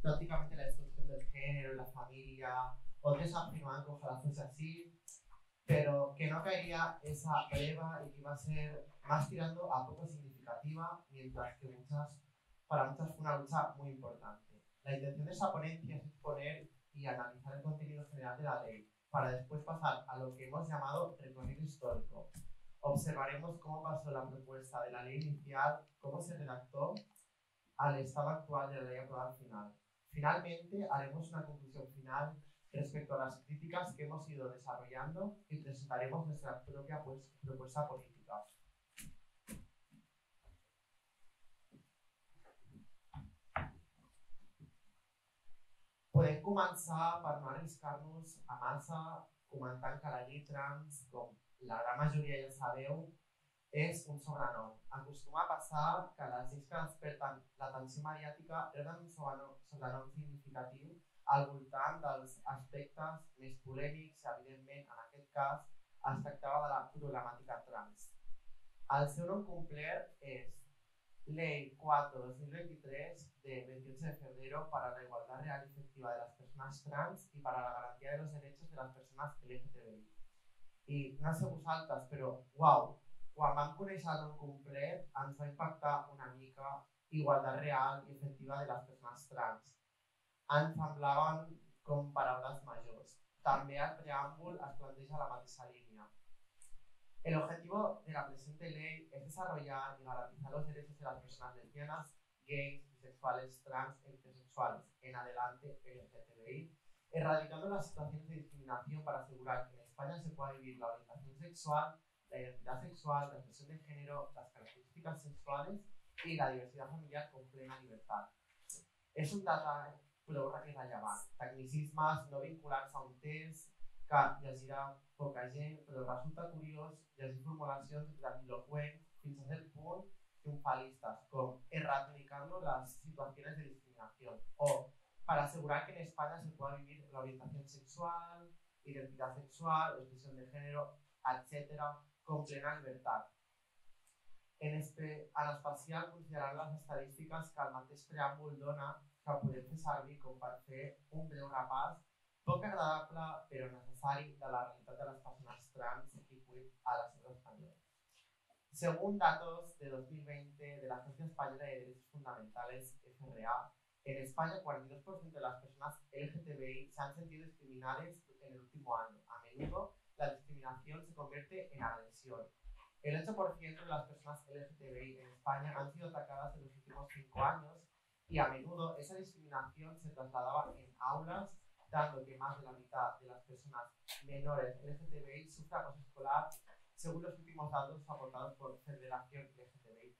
prácticamente la destrucción del género, la familia, otros afirmaban que ojalá fuese así, pero que no caería esa breva y que iba a ser más tirando a poco significativa, mientras que para muchas fue una lucha muy importante. La intención de esa ponencia es exponer y analizar el contenido general de la ley, para después pasar a lo que hemos llamado recorrido histórico. Observaremos cómo pasó la propuesta de la ley inicial, cómo se redactó, al estado actual de la ley aprobada al final. Finalmente, haremos una conclusión final respecto a las críticas que hemos ido desarrollando y presentaremos nuestra propia propuesta política. Podem començar per no arriscar-nos a massa comentant que la llei trans, com la gran majoria ja sabeu, és un sobrenom. Acostuma a passar que les lleis que desperten l'atenció mediàtica reben un sobrenom significatiu al voltant dels aspectes més polèmics i, evidentment, en aquest cas, es tractava de la problemàtica trans. El seu nom complet és Ley 4-2023 de 28 de febrero para la igualdad real y efectiva de las personas trans y para la garantía de los derechos de las personas LGTBI. I no sé vosaltres, però, uau, quan vam conèixer el nom complet ens va impactar una mica igualtat real i efectiva de les persones trans. Ens semblaven com paraules majors. També el preàmbul es planteja la mateixa línia. El objetivo de la presente ley es desarrollar y garantizar los derechos de las personas lesbianas, gays, bisexuales, trans e intersexuales, en adelante LGTBI, erradicando las situaciones de discriminación para asegurar que en España se pueda vivir la orientación sexual, la identidad sexual, la expresión de género, las características sexuales y la diversidad familiar con plena libertad. És un detall prou rellevant. Tecnicismes no vinculats a un test que llegirà poca gent, però resulta curiós llegir formulacions grandilocuents fins a cert punt triunfalistas, com erradicando las situaciones de discriminación o para asegurar que en España se pueda vivir la orientación sexual, identidad sexual, expresión de género, etc., con plena libertad. En especial considerant les estadístiques que el mateix preàmbul dona, que podem fer servir com per fer un breu repàs poc agradable però necessari de la realitat de les persones trans i queer a l'estat espanyol. Según datos de 2020 de la Agencia Española de Derechos Fundamentales, FRA, en España 42% de las personas LGTBI se han sentido discriminadas en el último año. A menudo la discriminación se convierte en agresión. El 8% de las personas LGTBI en España han sido atacadas en los últimos 5 años y a menudo esa discriminación se trasladaba en aulas, dando que más de la mitad de las personas menores LGTBI sufren acoso escolar, según los últimos datos aportados por Federación LGTBI+.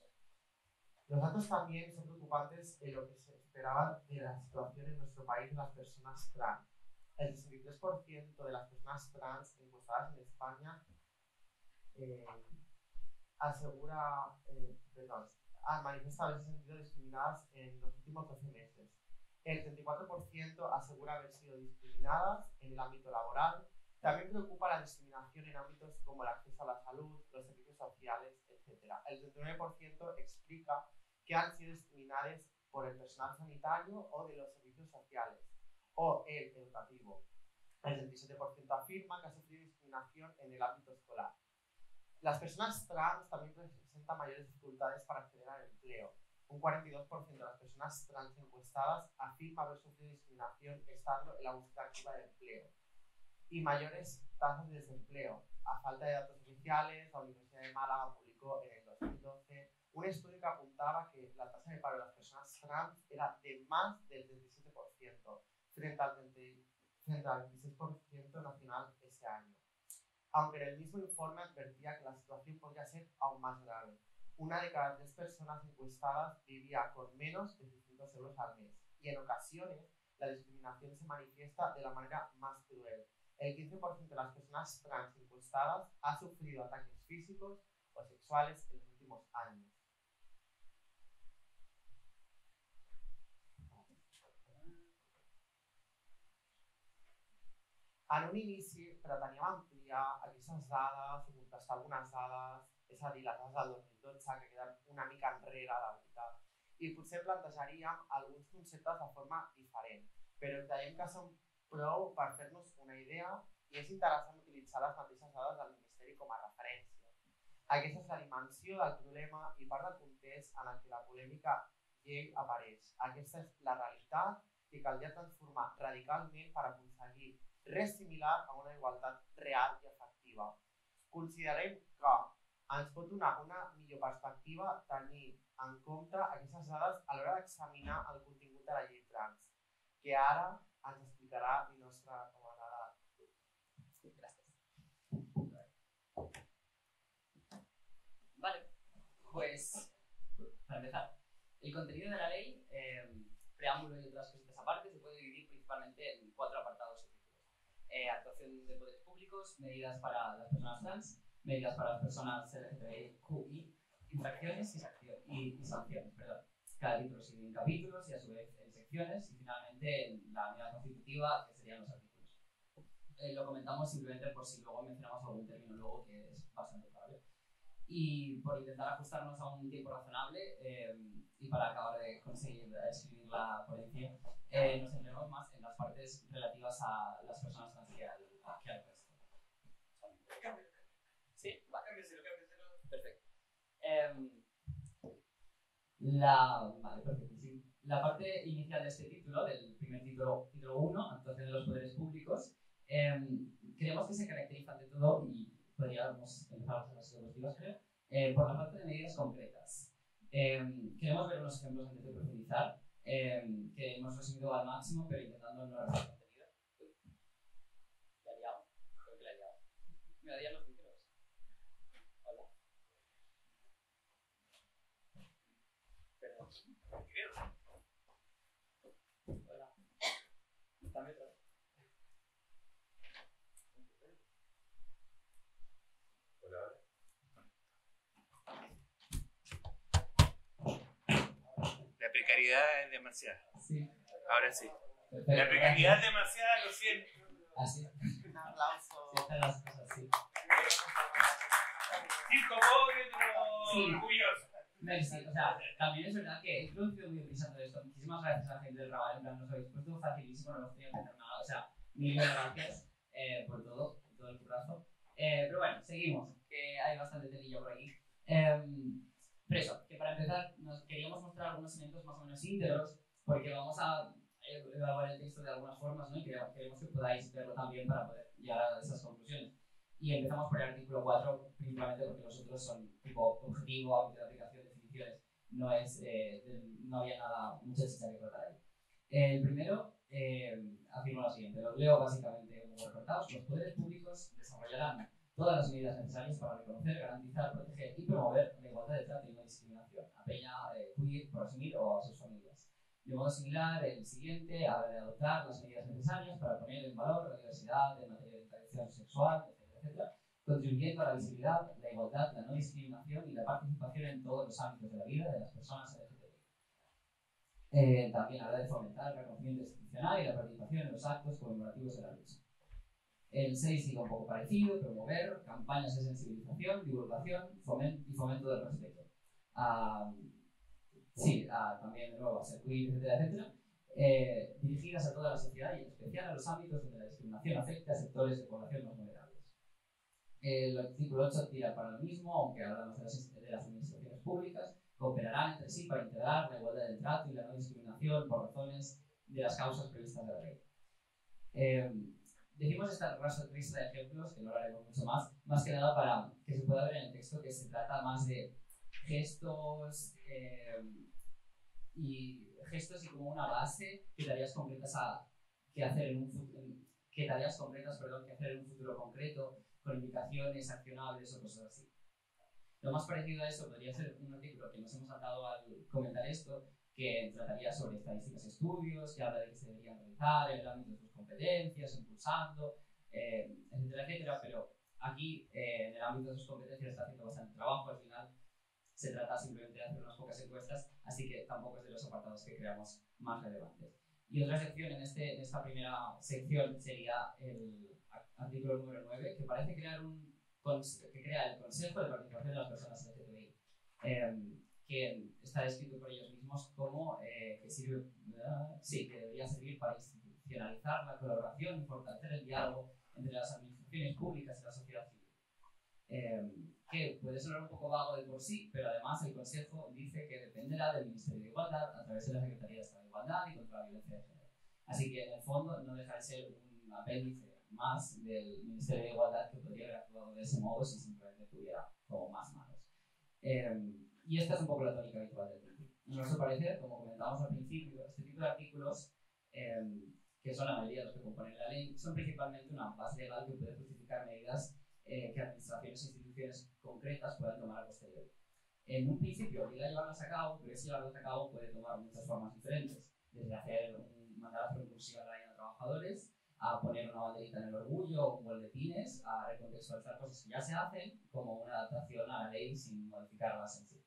Los datos también son preocupantes en lo que se esperaba de la situación en nuestro país de las personas trans. El 63% de las personas trans encuestadas en España han manifestado haberse sentido discriminadas en los últimos 12 meses. El 34% asegura haber sido discriminadas en el ámbito laboral. También preocupa la discriminación en ámbitos como el acceso a la salud, los servicios sociales, etc. El 39% explica que han sido discriminadas por el personal sanitario o de los servicios sociales o el educativo. El 27% afirma que ha sufrido discriminación en el ámbito escolar. Las personas trans también presentan mayores dificultades para acceder al empleo. Un 42% de las personas trans encuestadas afirma haber sufrido discriminación estando en la búsqueda activa de empleo. Y mayores tasas de desempleo. A falta de datos oficiales, la Universidad de Málaga publicó en el 2012 un estudio que apuntaba que la tasa de paro de las personas trans era de más del 37%, frente al 26% nacional ese año. Aunque en el mismo informe advertía que la situación podría ser aún más grave. Una de cada 3 personas encuestadas vivía con menos de 600 euros al mes y en ocasiones la discriminación se manifiesta de la manera más cruel. El 15% de las personas trans encuestadas ha sufrido ataques físicos o sexuales en los últimos años. En un inici preteníem ampliar aquestes dades o contrastar algunes dades, és a dir, les dades del 2012 que queden una mica enrere, la veritat, i potser plantejaríem alguns conceptes de forma diferent, però creiem que són prou per fer-nos una idea i és interessant utilitzar les mateixes dades del Ministeri com a referència. Aquesta és la dimensió del problema i part del context en el que la polèmica llei apareix. Aquesta és la realitat que caldria transformar radicalment per aconseguir res similar a una igualtat real i efectiva. Considerem que ens pot donar una millor perspectiva tenir en compte aquestes dades a l'hora d'examinar el contingut de la llei trans, que ara ens explicarà la nostra camarada. Gracias. Vale, pues para empezar, el contenido de la ley, preámbulo y otras cositas aparte, se puede dividir principalmente en 4 apartados o títulos. Actuación de poderes públicos, medidas para las personas trans, medidas para las personas LGTBIQI, infracciones y sanciones. Cada título se divide en capítulos y a su vez en secciones y finalmente en la unidad constitutiva, que serían los artículos. Lo comentamos simplemente por si luego mencionamos algún término luego que es bastante clave. Y por intentar ajustarnos a un tiempo razonable y para acabar de conseguir escribir la ponencia, nos centramos más en las partes relativas a las personas trans que al resto. ¿Sí? Vale. Perfecto. Vale, perfecto. Sí. La parte inicial de este título, del primer título 1, actuación de los poderes públicos, creemos que se caracteriza ante todo, y podríamos empezar a las diapositivas, creo, por la falta de medidas concretas. Queremos ver unos ejemplos antes de profundizar, que hemos resumido al máximo, pero intentando no repetir contenido. ¿La he liado? Creo que la he liado. Me odian los micros. Hola. Perdón. Hola. Dame otra vez. La precariedad es demasiada. Sí. Ahora sí. Perfecto. La precariedad es demasiada, lo siento. Así. Un aplauso. Sí, están las cosas, sí. Circo pobre, pero Sí. orgulloso. Sí, o sea, también es verdad que he introducido muy deprisa todo esto. Muchísimas gracias a la gente del Raval, en plan, nos habéis puesto facilísimo, no hemos tenido que hacer nada. O sea, mil gracias por todo el currazo. Pero bueno, seguimos, que hay bastante telilla por aquí. Pero eso, que para empezar nos queríamos mostrar algunos elementos más o menos íntegros, porque vamos a evaluar el texto de algunas formas, ¿no? Y queremos que podáis verlo también para poder llegar a esas conclusiones. Y empezamos por el artículo 4, principalmente porque los otros son tipo objetivo, ámbito de aplicación, definiciones, no había mucha chicha que tratar ahí. El primero afirma lo siguiente, lo leo básicamente como recortados: los poderes públicos desarrollarán todas las medidas necesarias para reconocer, garantizar, proteger y promover la igualdad de trato y no discriminación a peña, queer, por asumir o a sus familias. De modo similar, el siguiente habla de adoptar las medidas necesarias para poner en valor la diversidad en materia de orientación sexual, etcétera, contribuyendo a la visibilidad, la igualdad, la no discriminación y la participación en todos los ámbitos de la vida de las personas LGTBI. También habla de fomentar el reconocimiento institucional y la participación en los actos conmemorativos de la lucha. El 6 sigue un poco parecido: promover campañas de sensibilización, divulgación y fomento del respeto. También de nuevo a ser queer, etcétera, dirigidas a toda la sociedad y en especial a los ámbitos donde la discriminación afecta a sectores de población más vulnerables. El artículo 8 tira para lo mismo, aunque hablamos de las administraciones públicas, cooperarán entre sí para integrar la igualdad del trato y la no discriminación por razones de las causas previstas de la ley. Decimos esta lista de ejemplos, que no lo haremos mucho más que nada para que se pueda ver en el texto que se trata más de gestos y como una base que tareas concretas que hacer en un futuro concreto, con indicaciones accionables o cosas así. Lo más parecido a eso podría ser un artículo que nos hemos saltado al comentar esto, que trataría sobre estadísticas y estudios, que habla de que se deberían realizar en el ámbito de sus competencias, impulsando, etcétera, pero aquí en el ámbito de sus competencias está haciendo bastante trabajo. Al final se trata simplemente de hacer unas pocas encuestas, así que tampoco es de los apartados que creamos más relevantes. Y otra sección en esta primera sección sería el artículo número 9, que parece que crea el Consejo de Participación de las Personas LGTBI. que está descrito por ellos mismos como que debería servir para institucionalizar la colaboración y fortalecer el diálogo entre las administraciones públicas y la sociedad civil. Que puede sonar un poco vago de por sí, pero además el Consejo dice que dependerá del Ministerio de Igualdad a través de la Secretaría de Estado de Igualdad y contra la Violencia de Género. Así que en el fondo no deja de ser un apéndice más del Ministerio de Igualdad que podría haber actuado de ese modo si simplemente tuviera como más manos. Y esta es un poco la tónica habitual del TTIP. A nuestro parecer, como comentábamos al principio, este tipo de artículos, que son la mayoría de los que componen la ley, son principalmente una base legal que puede justificar medidas que administraciones e instituciones concretas puedan tomar a posteriori. En un principio obliga a llevarlas a cabo, pero ese llevarlas a cabo puede tomar muchas formas diferentes, desde mandar a hacer un cursillo online a trabajadores, a poner una banderita en el orgullo o boletines, a recontextualizar cosas que ya se hacen como una adaptación a la ley sin modificarlas en sí.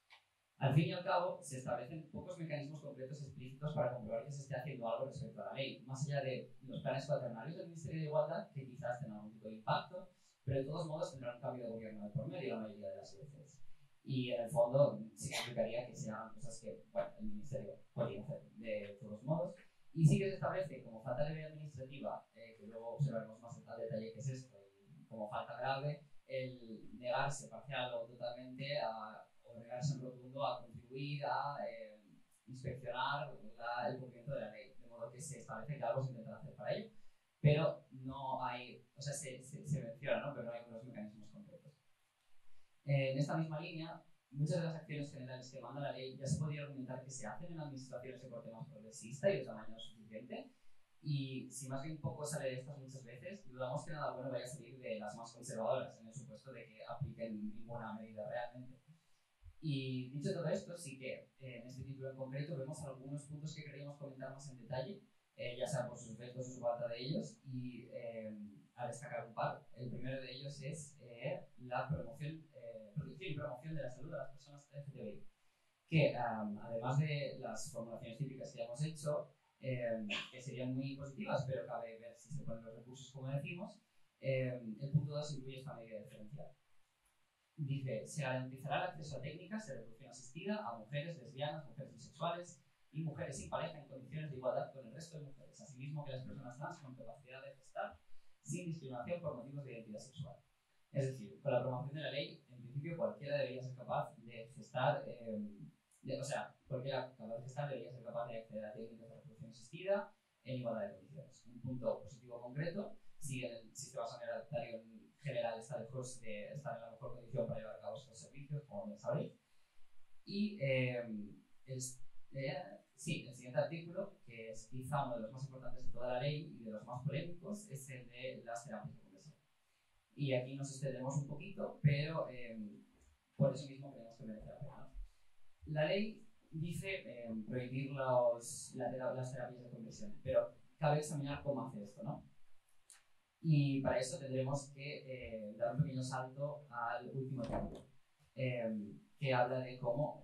Al fin y al cabo, se establecen pocos mecanismos concretos explícitos para comprobar que se esté haciendo algo respecto a la ley, más allá de los planes cuaternarios del Ministerio de Igualdad, que quizás tengan algún tipo de impacto, pero de todos modos tendrán un cambio de gobierno de por medio la mayoría de las veces. Y en el fondo significaría que se hagan cosas que, bueno, el Ministerio podría hacer de todos modos. Y sí que se establece como falta leve administrativa, que luego observaremos más al detalle qué es esto, y como falta grave, el negarse parcial o totalmente o negarse en rotundo a contribuir a inspeccionar el cumplimiento de la ley, de modo que se establece que algo se intentará hacer para ello, pero no hay, o sea, se menciona, ¿no? Pero no hay unos mecanismos concretos. En esta misma línea, muchas de las acciones generales que manda la ley ya se podría argumentar que se hacen en administraciones de corte más progresista y de tamaño suficiente, y si más bien poco sale de estas muchas veces, dudamos que nada bueno vaya a salir de las más conservadoras, en el supuesto de que apliquen ninguna medida realmente. Y dicho todo esto, sí que en este título en concreto vemos algunos puntos que queríamos comentar más en detalle, ya sea por sus efectos o su falta de ellos, y a destacar un par. El primero de ellos es la protección y promoción de la salud de las personas LGTBI, que además de las formulaciones típicas que ya hemos hecho, que serían muy positivas, pero cabe ver si se ponen los recursos como decimos, el punto 2 incluye esta medida diferencial. Dice, se garantizará el acceso a técnicas de reproducción asistida a mujeres lesbianas, mujeres bisexuales y mujeres sin pareja en condiciones de igualdad con el resto de mujeres, asimismo que las personas trans con capacidad de gestar sin discriminación por motivos de identidad sexual. Es decir, con la promoción de la ley, en principio cualquiera debería ser capaz de gestar, cualquiera capaz de gestar debería ser capaz de acceder a técnicas de reproducción asistida en igualdad de condiciones. Un punto positivo concreto, si el sistema sanitario en general está lejos de estar en la mejor condición para llevar a cabo estos servicios, como bien sabéis. Y el siguiente artículo, que es quizá uno de los más importantes de toda la ley y de los más polémicos, es el de las terapias de conversión. Y aquí nos extendemos un poquito, pero por eso mismo creemos que merece la pena. La ley dice prohibir las terapias de conversión, pero cabe examinar cómo hace esto, ¿no? Y para eso tendremos que dar un pequeño salto al último artículo, que habla de cómo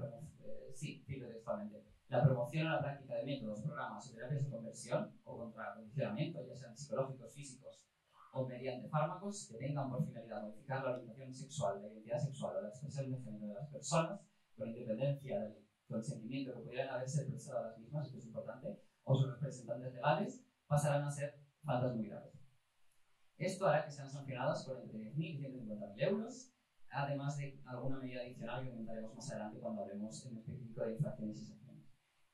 cito textualmente, la promoción a la práctica de métodos, programas o terapias de conversión o contra condicionamiento, ya sean psicológicos, físicos o mediante fármacos que tengan por finalidad modificar la orientación sexual, la identidad sexual o la expresión de género de las personas, con independencia del consentimiento que pudieran haberse expresado a las mismas, esto es importante, o sus representantes legales, pasarán a ser faltas muy graves. Esto hará que sean sancionadas con entre 10.000 y 150.000 euros, además de alguna medida adicional que comentaremos más adelante cuando hablemos en específico de infracciones y sanciones.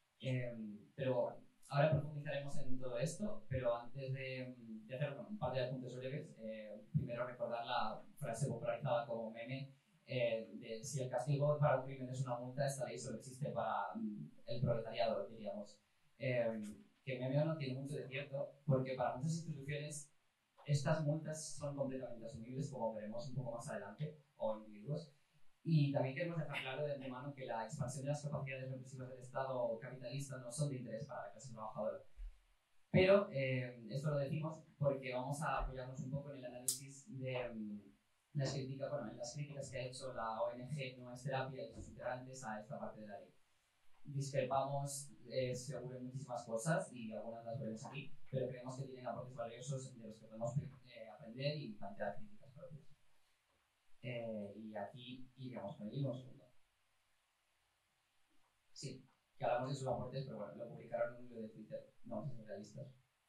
Pero ahora profundizaremos en todo esto, pero antes de hacer un par de apuntes breves, primero recordar la frase popularizada como meme de si el castigo para un crimen es una multa, esta ley solo existe para el proletariado, diríamos. Que meme o no tiene mucho de cierto, porque para muchas instituciones estas multas son completamente asumibles, como veremos un poco más adelante, o individuos. Y también queremos dejar claro de antemano que la expansión de las capacidades represivas del Estado capitalista no son de interés para la clase trabajadora. Pero esto lo decimos porque vamos a apoyarnos un poco en el análisis de las críticas que ha hecho la ONG No es Terapia y sus integrantes a esta parte de la ley. Discrepamos seguro en muchísimas cosas y algunas las veremos aquí, pero creemos que tienen aportes valiosos de los que podemos aprender y plantear críticas propias. Y aquí iríamos con el mismo segundo. Sí, que hablamos de sus aportes, pero bueno, lo publicaron en un hilo de Twitter, no vamos a ser realistas.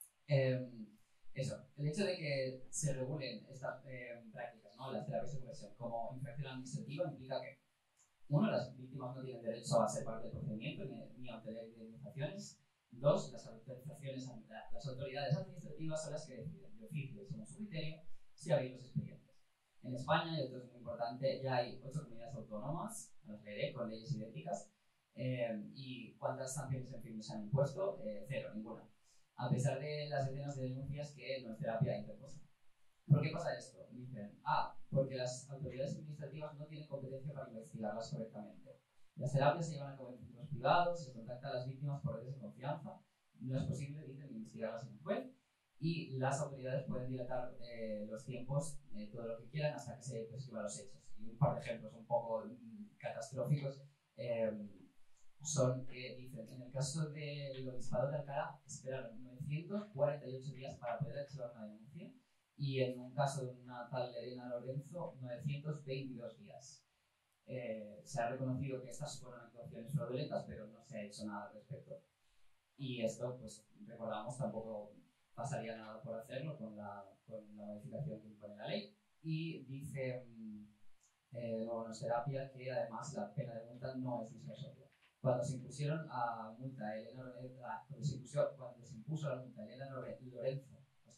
Eso, el hecho de que se regulen estas prácticas, ¿no? Las terapias de conversión como infracción administrativa implica que, uno, las víctimas no tienen derecho a ser parte del procedimiento ni a obtener indemnizaciones. Dos, las autoridades administrativas son las que deciden de oficio, según su criterio, si abrir los expedientes. En España, y esto es muy importante, ya hay 8 comunidades autónomas, las leeré, con leyes idénticas. ¿Y cuántas sanciones en fin se han impuesto? Cero, ninguna. A pesar de las decenas de denuncias que no es terapia interpuesta. ¿Por qué pasa esto? Dicen, porque las autoridades administrativas no tienen competencia para investigarlas correctamente. Las terapias se llevan a cabo en centros privados, se contacta a las víctimas por redes de confianza, no es posible, dicen, investigarlas en un juez, y las autoridades pueden dilatar los tiempos, todo lo que quieran, hasta que se prescriban los hechos. Y un par de ejemplos un poco catastróficos son que dicen, en el caso del obispado de Alcalá, esperaron 948 días para poder archivar una denuncia, y en un caso de una tal Elena Lorenzo, 922 días. Se ha reconocido que estas fueron actuaciones fraudulentas, pero no se ha hecho nada al respecto. Y esto, pues recordamos, tampoco pasaría nada por hacerlo con la modificación que impone la ley. Y dice Nuevos Terapia que además la pena de multa no es disuasoria. Cuando se impusieron a multa a Elena Lorenzo, cuando se impuso la multa a Elena Lorenzo,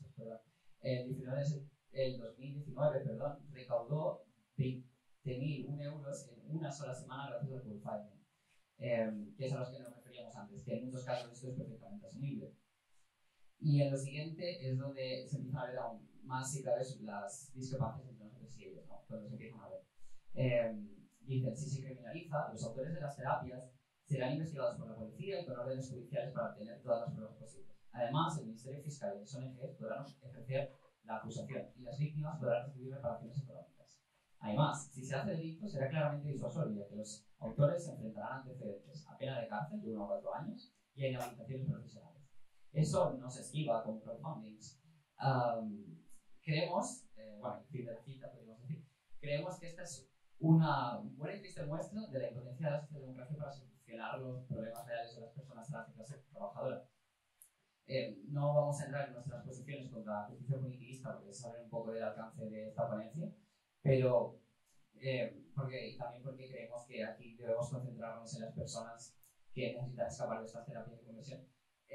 el 2019, recaudó 20.001 euros en una sola semana gracias al crowdfunding, que es a los que nos referíamos antes, que en muchos casos esto es perfectamente asumible. Y en lo siguiente es donde se empiezan a ver aún más, si cabe, las discrepancias entre nosotros y ellos, ¿no? Cuando se empiezan a ver. Dicen, si se criminaliza, los autores de las terapias serán investigados por la policía y con órdenes judiciales para obtener todas las pruebas posibles. Además, el Ministerio Fiscal y las ONGs podrán ejercer la acusación y las víctimas podrán recibir reparaciones económicas. Además, si se hace delito, será claramente disuasorio, ya que los autores se enfrentarán a antecedentes a pena de cárcel de 1 a 4 años y a inhabilitaciones profesionales. Eso no se esquiva con crowdfundings. Creemos, en fin de la cita podríamos decir, creemos que esta es una buena y triste muestra de la impotencia de la socialdemocracia para solucionar los problemas reales de las personas de la clase trabajadora. No vamos a entrar en nuestras posiciones contra la justicia punitivista porque saben un poco del alcance de esta ponencia, pero también porque creemos que aquí debemos concentrarnos en las personas que necesitan escapar de estas terapias de conversión.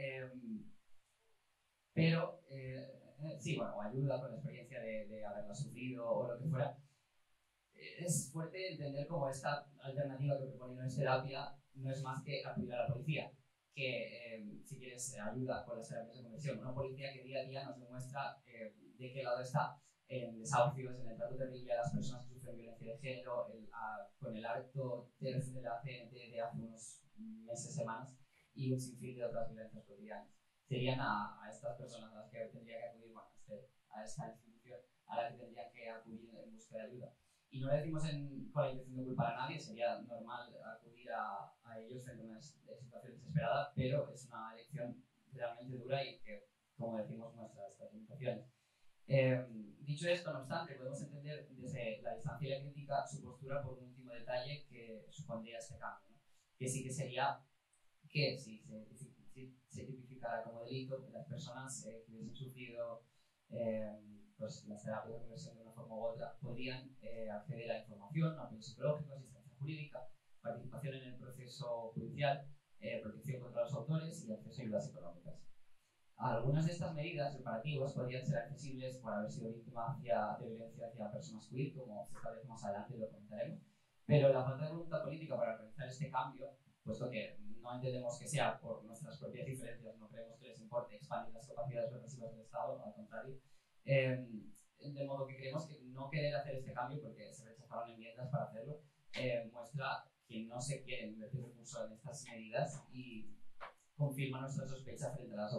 O ayuda con la experiencia de haberla sufrido o lo que fuera. Es fuerte entender cómo esta alternativa que propone No es Terapia no es más que acudir a la policía, que si quieres ayuda con las terapias de conversión. Una policía que día a día nos demuestra de qué lado está, en desahucios, en el trato terrible a las personas que sufren violencia de género, con el alto tercio de la CNT de hace unos meses, semanas, y un sinfín de otras violencias cotidianas. Serían a estas personas a las que tendría que acudir, a esta institución a la que tendría que acudir en busca de ayuda. Y no lo decimos con la intención de culpar a nadie, sería normal acudir a ellos frente a una situación desesperada, pero es una elección realmente dura y que, como decimos, muestra estas limitaciones. Dicho esto, no obstante, podemos entender desde la distancia y la crítica su postura por un último detalle que supondría este cambio, ¿no? Que sí que sería que si se tipificara como delito, las personas que hubiesen sufrido las terapias de conversión de una forma u otra podrían acceder a información, apoyo psicológico, asistencia jurídica, participación en el proceso judicial, protección contra los autores y acceso a ayudas económicas. Algunas de estas medidas reparativas podrían ser accesibles por haber sido víctima de violencia hacia personas queer, como se establece más adelante y lo comentaremos, pero la falta de voluntad política para realizar este cambio, puesto que no entendemos que sea por nuestras propias diferencias, no creemos que les importe expandir las capacidades represivas del Estado, al contrario, de modo que creemos que no querer hacer este cambio, porque se rechazaron enmiendas para hacerlo, muestra que no se quiere invertir recursos en estas medidas y confirma nuestra sospecha frente a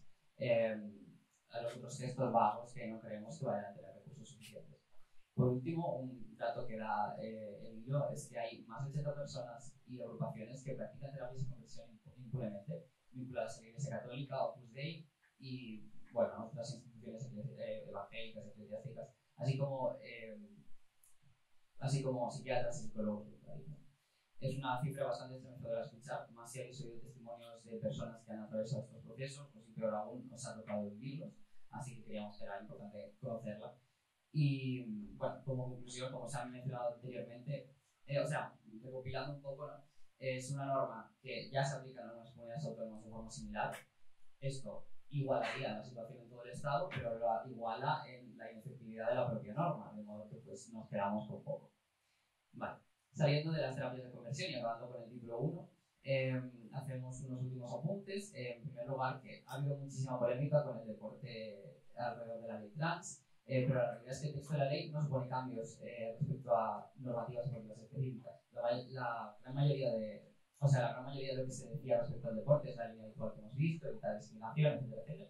los otros textos vagos que no creemos que vayan a tener recursos suficientes. Por último, un dato que da el hilo es que hay más de 80 personas y agrupaciones que practican terapias de conversión impunemente, vinculadas a la Iglesia Católica, Opus Dei y otras instituciones evangélicas, eclesiásticas, así como psiquiatras y psicólogos. Es una cifra bastante estremecedora de escuchar, más si habéis oído testimonios de personas que han atravesado estos procesos, pues y peor aún, os ha tocado vivirlos, así que creíamos que era importante conocerla. Y bueno, como conclusión, como se ha mencionado anteriormente, recopilando un poco, ¿no? Es una norma que ya se aplica en algunas comunidades autónomas de forma similar. Esto igualaría la situación en todo el Estado, pero lo iguala en la inefectividad de la propia norma, de modo que pues, nos quedamos con poco. Vale. Saliendo de las terapias de conversión y acabando con el título 1, hacemos unos últimos apuntes. En primer lugar, que ha habido muchísima polémica con el deporte alrededor de la ley trans, pero la realidad es que el texto de la ley no supone cambios respecto a normativas políticas específicas. La gran mayoría de lo que se decía respecto al deporte es la línea habitual que hemos visto, evitar discriminación, etcétera,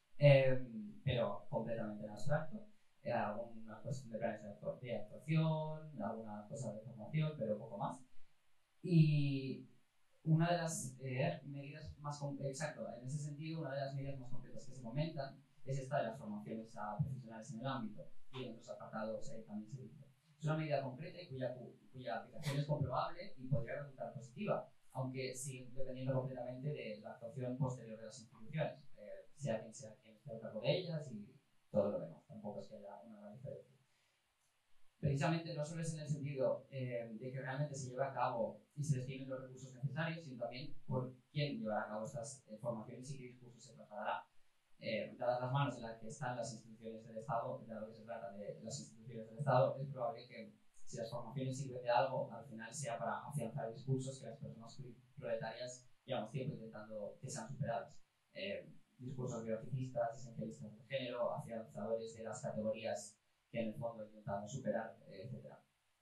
pero completamente en abstracto. Alguna cuestión de planes de actuación, alguna cosa de formación, pero poco más. Y una de las medidas más en ese sentido, una de las medidas más concretas que se comentan es esta de las formaciones a profesionales en el ámbito, y en otros apartados también se dice. Es una medida concreta y cuya aplicación es comprobable y podría resultar positiva, aunque sigue dependiendo completamente de la actuación posterior de las instituciones, sea quien esté a cargo de ellas y todo lo demás. Tampoco es que haya una gran diferencia. Precisamente no solo es en el sentido de que realmente se lleve a cabo y se destinen los recursos necesarios, sino también por quién llevará a cabo estas formaciones y qué discurso se trasladará. Dadas las manos en las que están las instituciones del Estado, dado que se trata de las instituciones del Estado, es probable que si las formaciones sirven de algo, al final sea para afianzar discursos que las personas proletarias llevamos tiempo intentando que sean superados. Discursos biologicistas, esencialistas del género, afianzadores de las categorías que en el fondo intentamos superar, etc.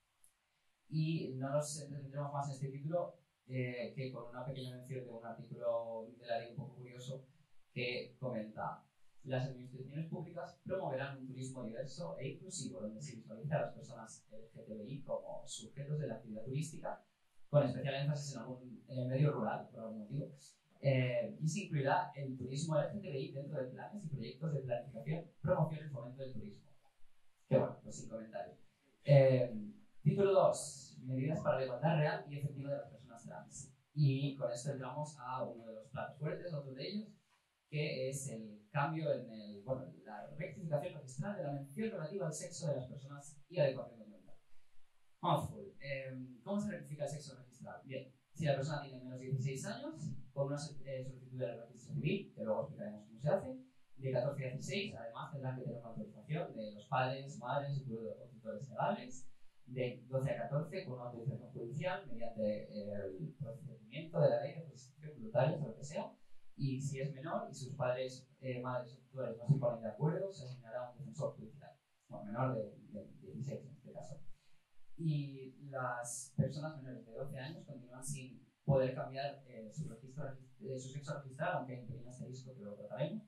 Y no nos entretendremos más en este título que con una pequeña mención de un artículo de la ley un poco curioso que comenta: las administraciones públicas promoverán un turismo diverso e inclusivo donde se visualice a las personas LGTBI como sujetos de la actividad turística, con especial énfasis en el medio rural, por algún motivo. Y se incluirá el turismo LGTBI dentro de planes y proyectos de planificación, promoción y fomento del turismo. Que bueno, pues sin comentarios. Título 2. Medidas para la igualdad real y efectiva de las personas trans. Y con esto entramos a uno de los platos fuertes, otro de ellos, que es el cambio en la rectificación registral de la mención relativa al sexo de las personas y adecuación documental. Mouthful. ¿Cómo se rectifica el sexo registral? Bien, si la persona tiene menos de 16 años, con una solicitud de registro civil, que luego explicaremos cómo se hace, de 14 a 16, además tendrán que tener una autorización de los padres, madres o tutores legales, de 12 a 14 con una autorización judicial mediante el procedimiento de la ley de justicia voluntaria o lo que sea, y si es menor y sus padres, madres o tutores no se ponen de acuerdo, se asignará un defensor judicial, bueno, menor de 16 en este caso. Y las personas menores de 12 años continúan sin poder cambiar su sexo registral, aunque hay un pequeño asterisco que lo trataremos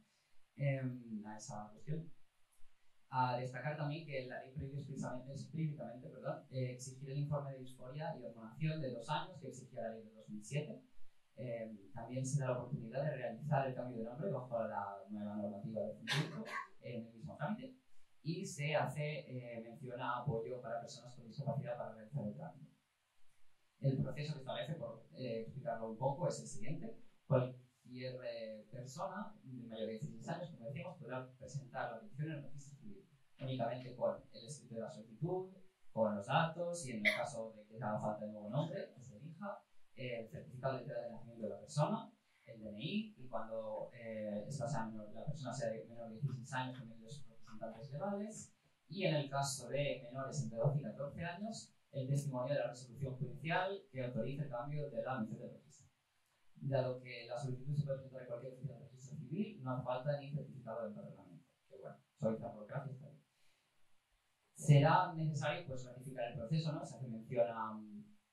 a esa cuestión. A destacar también que la ley prohíbe explícitamente exigir el informe de disforia y hormonación de 2 años que exigía la ley de 2007. También se da la oportunidad de realizar el cambio de nombre bajo la nueva normativa de funcionamiento en el mismo trámite, y se hace mención a apoyo para personas con discapacidad para realizar el trámite. El proceso que establece, por explicarlo un poco, es el siguiente. Cualquier persona de mayor de 16 años, como decíamos, podrá presentar la petición en el registro civil únicamente con el escrito de la solicitud, con los datos y en el caso de que haga falta el nuevo nombre que se elija, el certificado de identidad de nacimiento de la persona, el DNI, y cuando la persona sea menor de 16 años, también los representantes legales, y en el caso de menores entre 12 y 14 años, el testimonio de la resolución judicial que autorice el cambio de la mención del registro. Dado que la solicitud se puede presentar en cualquier oficina de registro civil, no hace falta ni certificado de empadronamiento. Que bueno, soy la burocracia, está bien. Será necesario pues ratificar el proceso, ¿no? Se hace mención a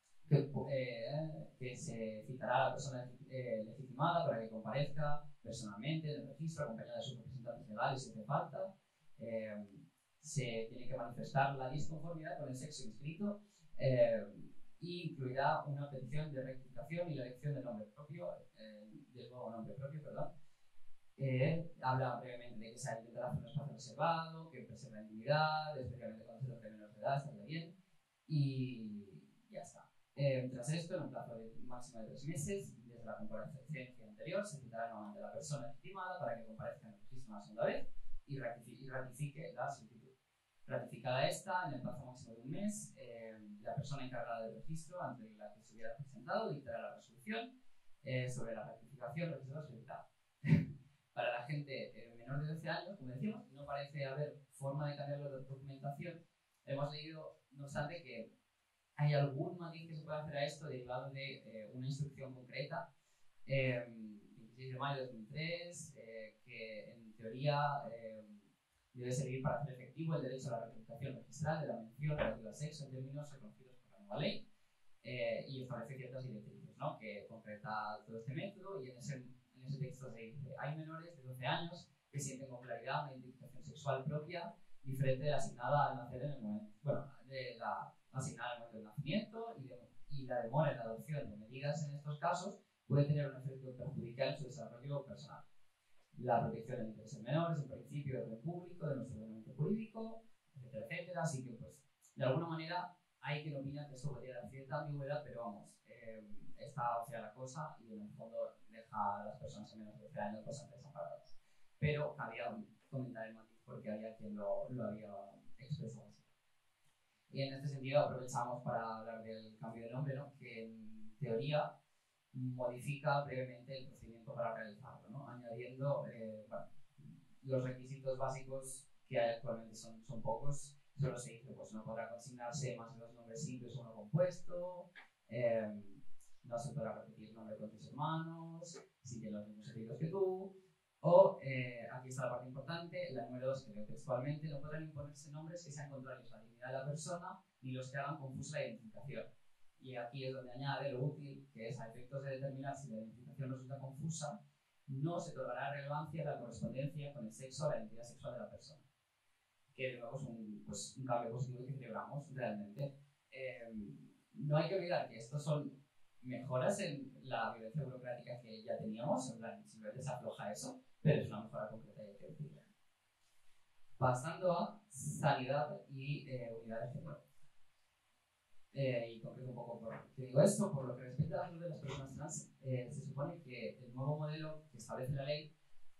que se citará a la persona legitimada para que comparezca personalmente en el registro, acompañada de sus representantes legales si hace falta. Se tiene que manifestar la disconformidad con el sexo inscrito y incluirá una petición de rectificación y la elección del nombre propio, del nuevo nombre propio, perdón. Habla brevemente de que se intentará hacer un espacio reservado, que preserva la intimidad, especialmente cuando se trata de menores de edad, estaría bien, y ya está. Tras esto, en un plazo de máximo de 3 meses, desde la comparecencia anterior, se citará nuevamente a la persona legitimada para que comparezca en el registro una segunda vez y ratifique la solicitud. Ratificada esta, en el plazo máximo de un mes, la persona encargada del registro, ante la que se hubiera presentado, dictará la resolución sobre la ratificación registrada solicitada. Para la gente menor de 12 años, como decíamos, no parece haber forma de cambiar la documentación. Hemos leído, no obstante, que hay algún matiz que se puede hacer a esto derivado de una instrucción concreta, 26 de mayo de 2003, que en teoría debe servir para hacer efectivo el derecho a la ratificación registral de la mención relativa al sexo en términos reconocidos por la nueva ley, y establece ciertas directrices, ¿no?, que concreta todo este método, y en ese texto se dice: hay menores de 12 años que sienten con claridad una identificación sexual propia diferente de la asignada al nacer en el momento, de la asignada al momento del nacimiento, y la demora en la adopción de medidas en estos casos puede tener un efecto perjudicial en su desarrollo personal. La protección del interés del menor es un principio de orden público de nuestro ordenamiento jurídico, etcétera, etcétera. Así que, pues, de alguna manera, hay quien opina que esto podría dar cierta ambigüedad, pero vamos, está fea la cosa y en el fondo deja a las personas en menos de 12 años bastante desamparadas. Pero cabía comentar el matiz porque había quien lo había expresado así. Y en este sentido aprovechamos para hablar del cambio de nombre, ¿no?, que en teoría modifica brevemente el procedimiento para realizarlo, ¿no?, añadiendo los requisitos básicos que hay actualmente son pocos. Solo se dice, pues, no podrá consignarse más de 2 nombres simples o uno compuesto, no se podrá repetir nombre con tus hermanos, si tienen los mismos apellidos que tú, o, aquí está la parte importante, la número 2, que leo textualmente: no podrán imponerse nombres que sean contrarios a la dignidad de la persona ni los que hagan confusa la identificación. Y aquí es donde añade lo útil, que es: a efectos de determinar si la identificación resulta confusa, no se otorgará relevancia a la correspondencia con el sexo o la identidad sexual de la persona. Que de nuevo es un cambio positivo que celebramos realmente. No hay que olvidar que estos son mejoras en la violencia burocrática que ya teníamos, en plan, simplemente se afloja eso, pero es una mejora concreta y hay que decirlo. Pasando a sanidad y unidad de género. Y concreto un poco por qué digo esto. Por lo que respecta a la salud de las personas trans, se supone que el nuevo modelo que establece la ley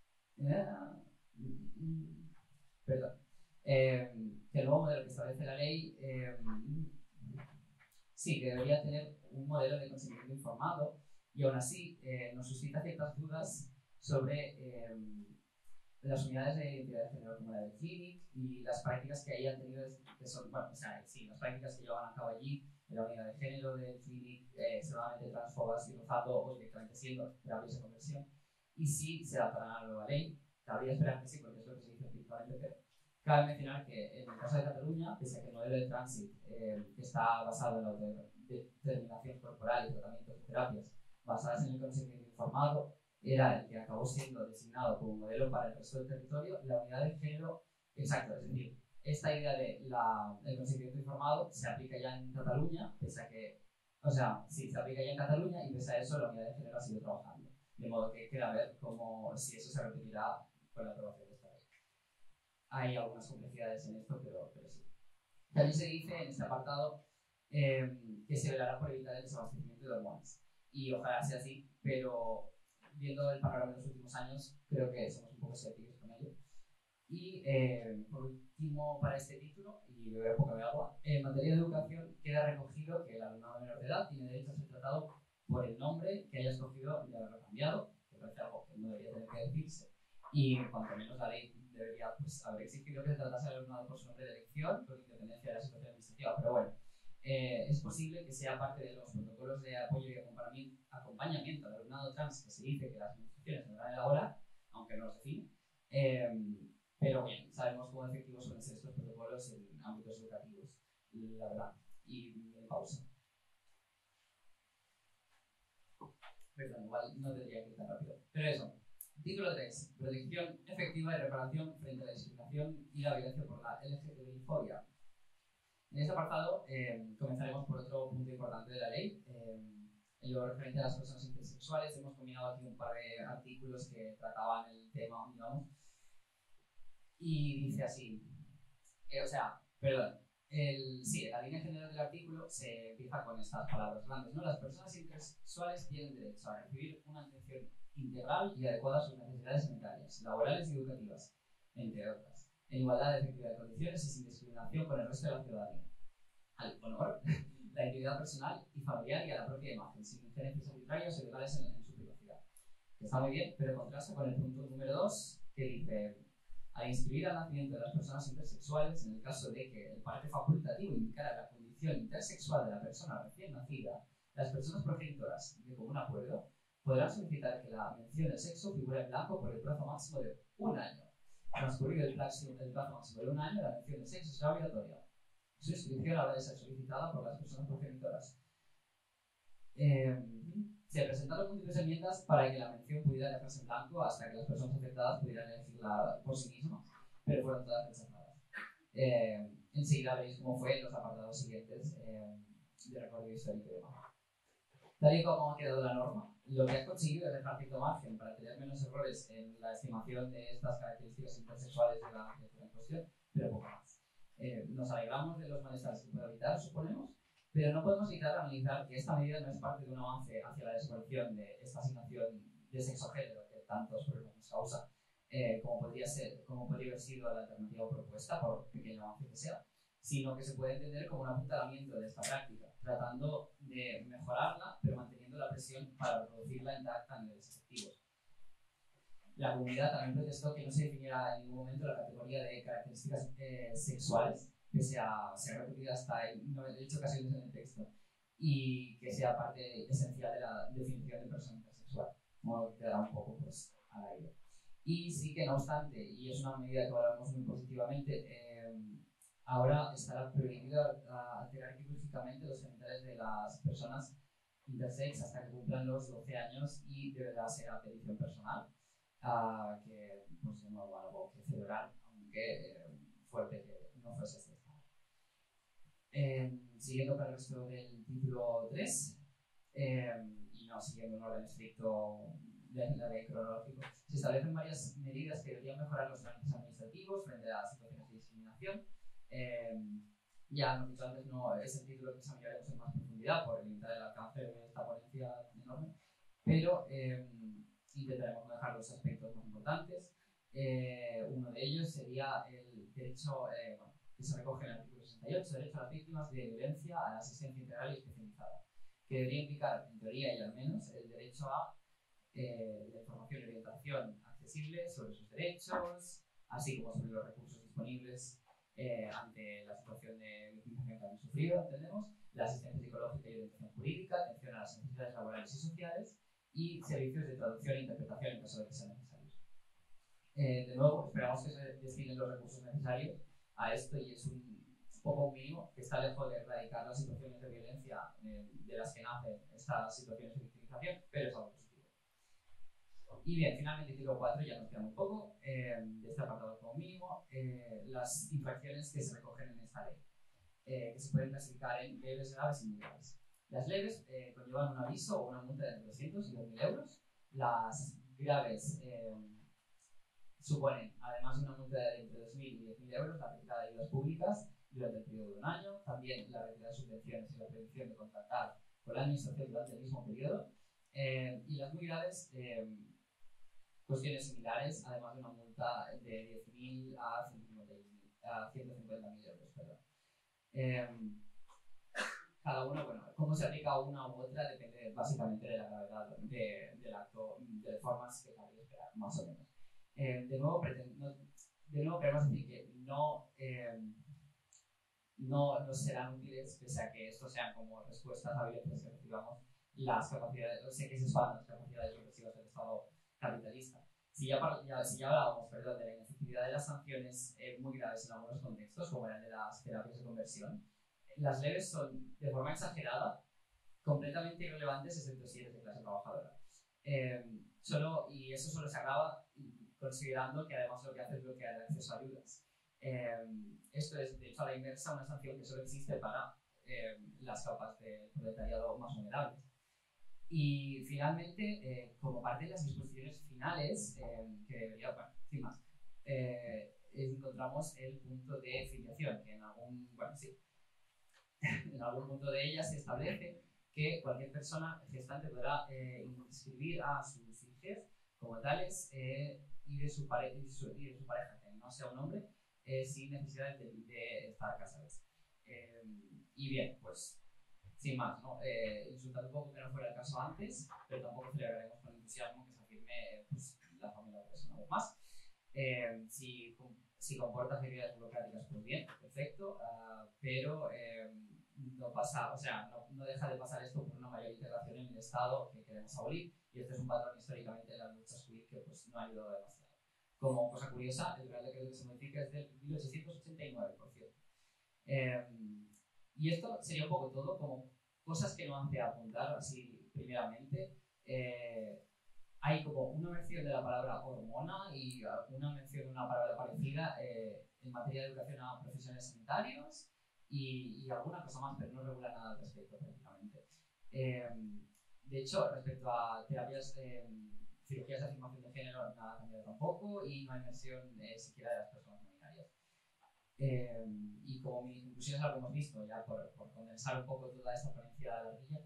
que el nuevo modelo que establece la ley sí, que debería tener un modelo de consentimiento informado, y aún así nos suscita ciertas dudas sobre las unidades de identidad de género como la de Clinic y las prácticas que hayan tenido, que son, las prácticas que llevan a cabo allí en la unidad de género de Clinic, extremadamente transfobas y rozando o directamente siendo terapias de conversión, y si se adaptarán a la nueva ley. Cabría esperar que sí, porque es lo que se dice principalmente, pero cabe mencionar que en el caso de Cataluña, pese a que el modelo de Transit, que está basado en la autodeterminación corporal y tratamientos de terapias basadas en el consentimiento informado, era el que acabó siendo designado como modelo para el resto del territorio, la unidad de género, exacto, es decir, esta idea del consentimiento informado se aplica ya en Cataluña, pese a que, se aplica ya en Cataluña, y pese a eso la unidad de género ha sido trabajando. De modo que queda ver si eso se repetirá con la aprobación de esta ley. Hay algunas complejidades en esto, pero sí. También se dice en este apartado que se velará por evitar el desabastecimiento de hormonas. Y ojalá sea así, pero viendo el panorama de los últimos años, creo que somos un poco escépticos con ello. Y por último, para este título, y beber poca de agua, en materia de educación queda recogido que el alumnado menor de edad tiene derecho a ser tratado por el nombre que haya escogido de haberlo cambiado, que parece algo que no debería tener que decirse, y cuanto menos la ley debería haber exigido que se tratase al alumnado por su nombre de elección, con independencia de la situación administrativa. Pero bueno, es posible que sea parte de los protocolos de apoyo y acompañamiento al alumnado trans que se dice que las administraciones deberán elaborar, aunque no los define. Pero bien, sabemos cómo efectivos suelen ser estos protocolos en ámbitos educativos, la verdad. Y pausa. Perdón, igual no tendría que ir tan rápido. Pero eso. Título 3. Protección efectiva y reparación frente a la discriminación y la violencia por la LGTBI-fobia. En este apartado comenzaremos por otro punto importante de la ley. En lo referente a las personas intersexuales, hemos combinado aquí un par de artículos que trataban el tema, digamos. Y dice así, Sí, la línea general del artículo se empieza con estas palabras grandes, ¿no? Las personas intersexuales tienen derecho a recibir una atención integral y adecuada a sus necesidades sanitarias, laborales y educativas, entre otras, en igualdad de efectividad de condiciones y sin discriminación con el resto de la ciudadanía, al honor, la integridad personal y familiar y a la propia imagen, sin injerencias arbitrarias o ilegales en su privacidad. Que está muy bien, pero contrasta con el punto número 2, que dice: al inscribir al nacimiento de las personas intersexuales, en el caso de que el parte facultativo indicara la condición intersexual de la persona recién nacida, las personas progenitoras, de común acuerdo, podrán solicitar que la mención del sexo figure en blanco por el plazo máximo de un año. Transcurrido el plazo máximo de un año, la mención del sexo será obligatoria. Su inscripción habrá de ser solicitada por las personas progenitoras. Se presentaron múltiples enmiendas para que la mención pudiera dejarse en blanco hasta que las personas afectadas pudieran elegirla por sí mismas, pero fueron todas rechazadas. Enseguida veréis cómo fue en los apartados siguientes de recorrido histórico y demás. Tal y como ha quedado la norma, lo que ha conseguido es dejar cierto margen para tener menos errores en la estimación de estas características intersexuales de la criatura en cuestión, pero poco más. Nos alegramos de los malestares que puede evitar, suponemos, pero no podemos evitar analizar que esta medida no es parte de un avance hacia la desaparición de esta asignación de sexo-género que tantos problemas nos causa, como podría haber sido la alternativa propuesta, por pequeño avance que sea, sino que se puede entender como un apuntalamiento de esta práctica, tratando de mejorarla, pero manteniendo la presión para reproducirla intacta a niveles efectivos. La comunidad también protestó que no se definiera en ningún momento la categoría de características sexuales, que sea repetida hasta en 98 ocasiones en el texto, y que sea parte esencial de la definición de persona intersexual, como quedará un poco pues, al aire. Y sí que, no obstante, y es una medida que valoramos muy positivamente, ahora estará prohibido alterar quirúrgicamente los genitales de las personas intersex hasta que cumplan los 12 años y deberá ser a petición personal, que pues de nuevo algo que celebrar, aunque fuerte que no fuese este estado. Siguiendo para el resto del título 3, y no siguiendo un orden estricto de la ley cronológico, se establecen varias medidas que deberían mejorar los trámites administrativos frente a situaciones de discriminación. Ya hemos dicho antes, no es el título que examinaremos en más profundidad por limitar el alcance de esta ponencia enorme, pero intentaremos no dejar los aspectos más importantes. Uno de ellos sería el derecho que se recoge en el artículo 68, derecho a las víctimas de violencia a la asistencia integral y especializada, que debería implicar, en teoría y al menos, el derecho a la información y orientación accesible sobre sus derechos, así como sobre los recursos disponibles ante la situación de victimización que han sufrido, entendemos, la asistencia psicológica y orientación jurídica, atención a las necesidades laborales y sociales, y servicios de traducción e interpretación en caso de que sean necesarios. De nuevo, esperamos que se destinen los recursos necesarios a esto y es un poco mínimo que está lejos de erradicar las situaciones de violencia de las que nacen estas situaciones de victimización, pero es algo positivo. Y bien, finalmente, título 4, ya nos queda muy poco de este apartado como mínimo, las infracciones que se recogen en esta ley, que se pueden clasificar en leves, graves y muy graves. Las leves conllevan un aviso o una multa de entre 200 y 2.000 euros. Las graves suponen, además de una multa de entre 2.000 y 10.000 euros, la retirada de ayudas públicas durante el periodo de un año, también la retirada de subvenciones y la prohibición de contratar con la administración durante el mismo periodo. Y las muy graves, cuestiones similares, además de una multa de 10.000 a 150.000 euros. Perdón. Cada uno, bueno, cómo se aplica una u otra depende básicamente de la gravedad del acto, de formas que cabría esperar, más o menos. De nuevo, queremos decir que no nos serán útiles, pese a que estos sean como respuestas a violencias que recibamos, las capacidades, sé que se expandan las capacidades represivas del Estado capitalista. Si ya hablábamos, de la inefectividad de las sanciones muy graves en algunos contextos, como el de las terapias de conversión, las leves son, de forma exagerada, completamente irrelevantes, excepto si eres de clase trabajadora. Y eso solo se agrava considerando que además lo que hace es bloquear el acceso a ayudas. Esto es, de hecho, a la inversa, una sanción que solo existe para las capas de proletariado más vulnerables. Y finalmente, como parte de las disposiciones finales, que debería, bueno, sin más, encontramos el punto de filiación, que en algún, bueno, sí, en algún punto de ella se establece que cualquier persona gestante podrá inscribir a sus hijos como tales y de su pareja, que no sea un hombre, sin necesidad de estar casados. Y bien, pues sin más, ¿no? Insultando un poco que no fuera el caso antes, pero tampoco celebraremos con entusiasmo que se afirme pues, la familia por eso una vez más. Si comporta actividades burocráticas, pues bien, perfecto, pero no pasa, o sea, no deja de pasar esto por una mayor integración en el Estado que queremos abolir, y este es un patrón históricamente de las luchas civiles que pues, no ha ayudado demasiado. Como cosa curiosa, el Real Decreto que se modifica es del 1889, por cierto. Y esto sería un poco todo, como cosas que no hace apuntar así primeramente. Hay como una mención de la palabra hormona y una mención de una palabra parecida en materia de educación a profesionales sanitarios y alguna cosa más, pero no regula nada al respecto prácticamente. De hecho, respecto a terapias, cirugías de afirmación de género, nada ha cambiado tampoco y no hay mención siquiera de las personas no binarias. Y como mi conclusión es algo que hemos visto, ya por condensar un poco toda esta ponencia de la guerrilla,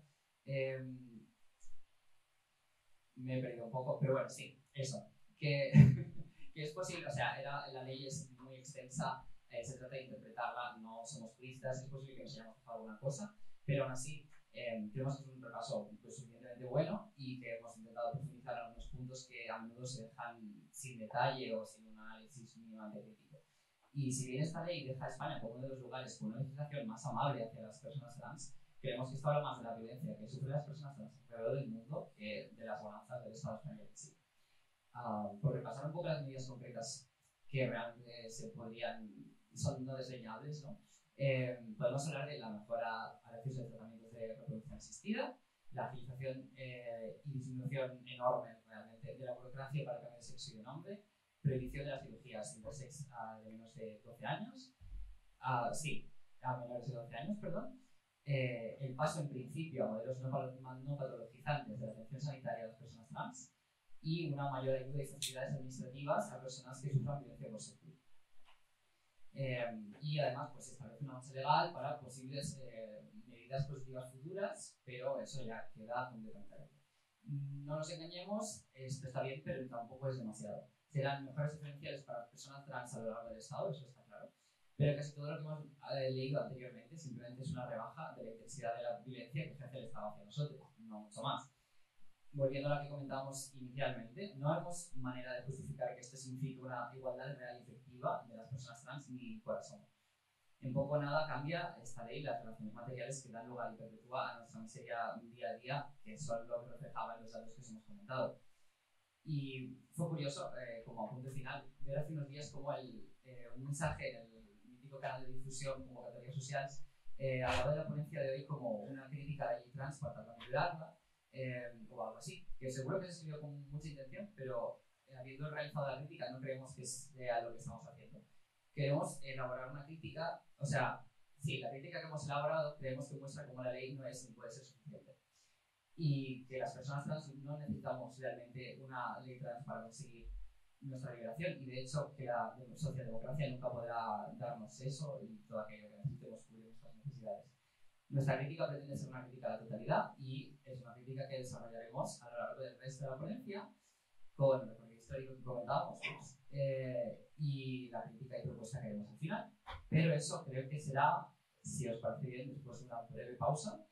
me he perdido un poco, pero bueno, sí, eso. Que es posible, o sea, la ley es muy extensa, se trata de interpretarla, no somos juristas, es posible que nos hayamos dejado alguna cosa, pero aún así creemos que es un repaso pues, suficientemente bueno y que hemos intentado profundizar en algunos puntos que a menudo se dejan sin detalle o sin un análisis mínimamente crítico. Y si bien esta ley deja a España como uno de los lugares con una legislación más amable hacia las personas trans, creemos que esto habla más de la violencia que sufren las personas trans alrededor del mundo que de las bonanzas del Estado español en sí. Por repasar un poco las medidas concretas que realmente son no desdeñables, ¿no? Podemos hablar de la mejora al acceso de tratamientos de reproducción asistida, la agilización y disminución enorme realmente de la burocracia para el cambio de sexo y de nombre, prohibición de las cirugías intersex de menos de 12 años, a menores de 12 años, perdón, el paso en principio a modelos no patologizantes de la atención sanitaria de las personas trans y una mayor ayuda y facilidades administrativas a personas que sufran violencia por sexo. Y además pues establece una base legal para posibles medidas positivas futuras, pero eso ya queda completamente abierto. No nos engañemos, esto está bien, pero tampoco es demasiado. Serán mejores diferenciales para las personas trans a lo largo del Estado, eso está claro, pero casi todo lo que hemos leído anteriormente simplemente es una rebaja de la intensidad de la violencia que ejerce el Estado hacia nosotros, no mucho más. Volviendo a lo que comentábamos inicialmente, no vemos manera de justificar que esto signifique una igualdad real y efectiva de las personas trans ni corazón. En poco o nada cambia esta ley las relaciones materiales que dan lugar y perpetúa a nuestra miseria día a día, que son lo que reflejaban los datos que os hemos comentado. Y fue curioso, como punto final, ver hace unos días como un mensaje en el mítico canal de difusión Convocatorias Sociales hablaba de la ponencia de hoy como una crítica a la ley trans para tratar de ayudarla, o algo así, que seguro que se escribió con mucha intención, pero habiendo realizado la crítica no creemos que sea lo que estamos haciendo. Queremos elaborar una crítica, o sea, sí, la crítica que hemos elaborado creemos que muestra cómo la ley no es ni puede ser suficiente. Y que las personas trans no necesitamos realmente una ley trans para conseguir nuestra liberación, y de hecho que la socialdemocracia nunca podrá darnos eso y todo aquello que necesitemos cubrir nuestras necesidades. Nuestra crítica pretende ser una crítica a la totalidad y es una crítica que desarrollaremos a lo largo del resto de la ponencia con el recorrido histórico que comentábamos y la crítica y propuesta que haremos al final. Pero eso creo que será, si os parece bien, después de una breve pausa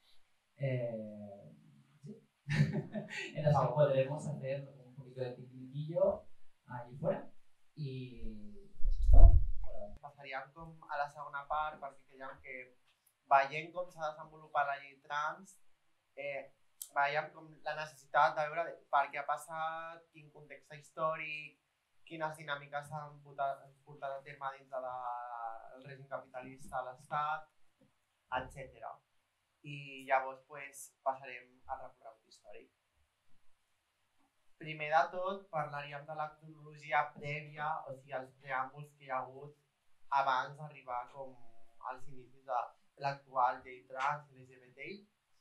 en la que podremos hacer un poquito de piquillo allí fuera y eso es todo. Passaríem com a la segona part perquè creiem que veient com s'ha desenvolupat la llei trans veiem com la necessitat de veure per què ha passat, quin context històric, quines dinàmiques s'han portat a terme dins del règim capitalista a l'Estat, etc. I llavors passarem al recorregut històric. Primer de tot parlaríem de la cronologia prèvia, o sigui, els preàmbuls que hi ha hagut abans d'arribar com als inicis de l'actual llei trans LGBTI.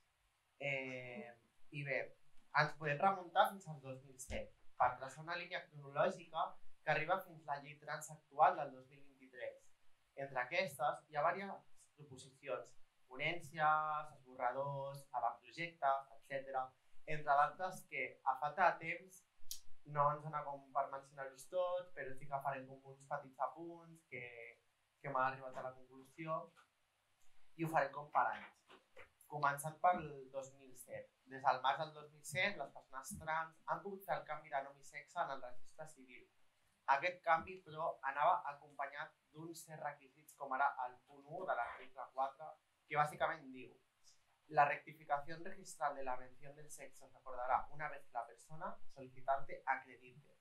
I bé, ens podem remuntar fins al 2007, per traçar una línia cronològica que arriba fins a la llei trans actual del 2023. Entre aquestes hi ha diverses proposicions ponències, esborradors, avantprojectes, etc. Entre d'altres que a falta de temps no ens dona com per mencionar-los tots, però sí que farem com uns petits apunts que m'han arribat a la conclusió i ho farem com per anys. Començant pel 2007. Des del març del 2007, les persones trans han pogut fer el canvi de nom i sexe en el registre civil. Aquest canvi, però, anava acompanyat d'uns certs requisits, com ara el punt 1 de l'article 4, que bàsicament diu: la rectificación registral de la mención del sexo se acordará una vez que la persona solicitante acredite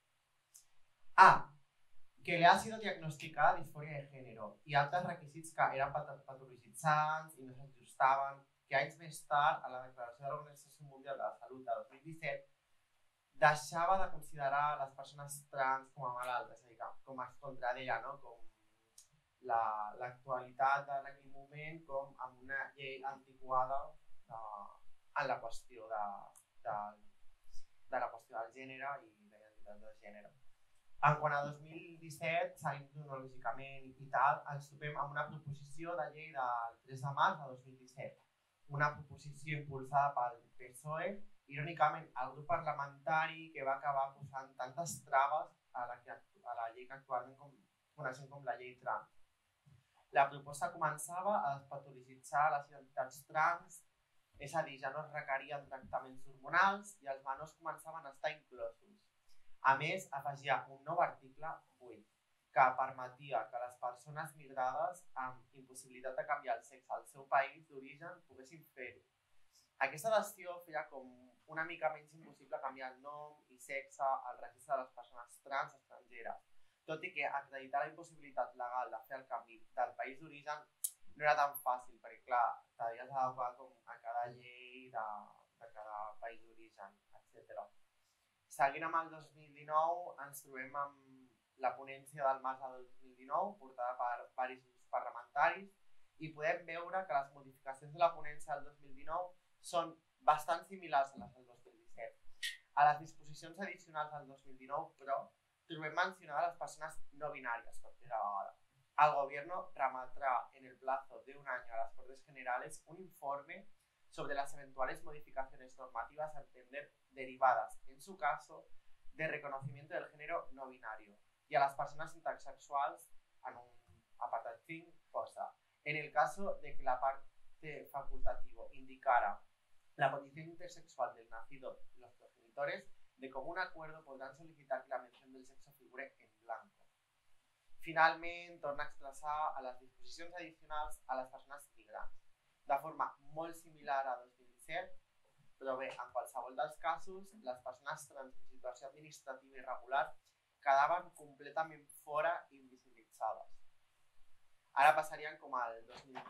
A. Que le ha sido diagnosticada disforia de género i altres requisits que eren patologitzants i no s'ajustaven, que anys més tard, a la Declaració de l'Organització Mundial de la Salut de 2017, deixava de considerar les persones trans com a malaltes, és a dir, com es contradeia, no? Com l'actualitat en aquell moment, com amb una llei antiquada en la qüestió de la qüestió del gènere i la identitat de gènere. En quant a 2017, seguint cronològicament i tal, ens trobem amb una proposició de llei del 3 de març de 2017, una proposició impulsada pel PSOE, irònicament el grup parlamentari que va acabar posant tantes traves a la llei que actualment coneixem com la llei trans. La proposta començava a despatologitzar les identitats trans, és a dir, ja no es requerien tractaments hormonals i els menors començaven a estar inclosos. A més, afegia un nou article 8, que permetia que les persones migrades amb impossibilitat de canviar el sexe al seu país d'origen poguessin fer-ho. Aquesta decisió feia com una mica menys impossible canviar el nom i sexe al registre de les persones trans estrangeres, tot i que acreditar la impossibilitat legal de fer el canvi del país d'origen no era tan fàcil, perquè clar, t'havies d'adequar a cada llei de cada país d'origen, etc. Seguint amb el 2019, ens trobem amb la ponència del març del 2019, portada per diversos grups parlamentaris, i podem veure que les modificacions de la ponència del 2019 són bastant similars a les del 2017. A les disposicions addicionals del 2019, però, trobem mencionades les persones no binàries per primera vegada. El gobierno remetrá en el plazo de un año a las Cortes Generales un informe sobre las eventuales modificaciones normativas a entender derivadas, en su caso, de reconocimiento del género no binario, y a las personas intersexuales, en un apartado 5, posa. En el caso de que la parte facultativo indicara la condición intersexual del nacido y los progenitores, de común acuerdo podrán solicitar que la mención del sexo figure en blanco. Finalment, torna a expressar a les disposicions addicionals a les persones migrants, de forma molt similar a 2017, però bé, en qualsevol dels casos, les persones trans en situació administrativa irregular quedaven completament fora i invisibilitzades. Ara passarien com al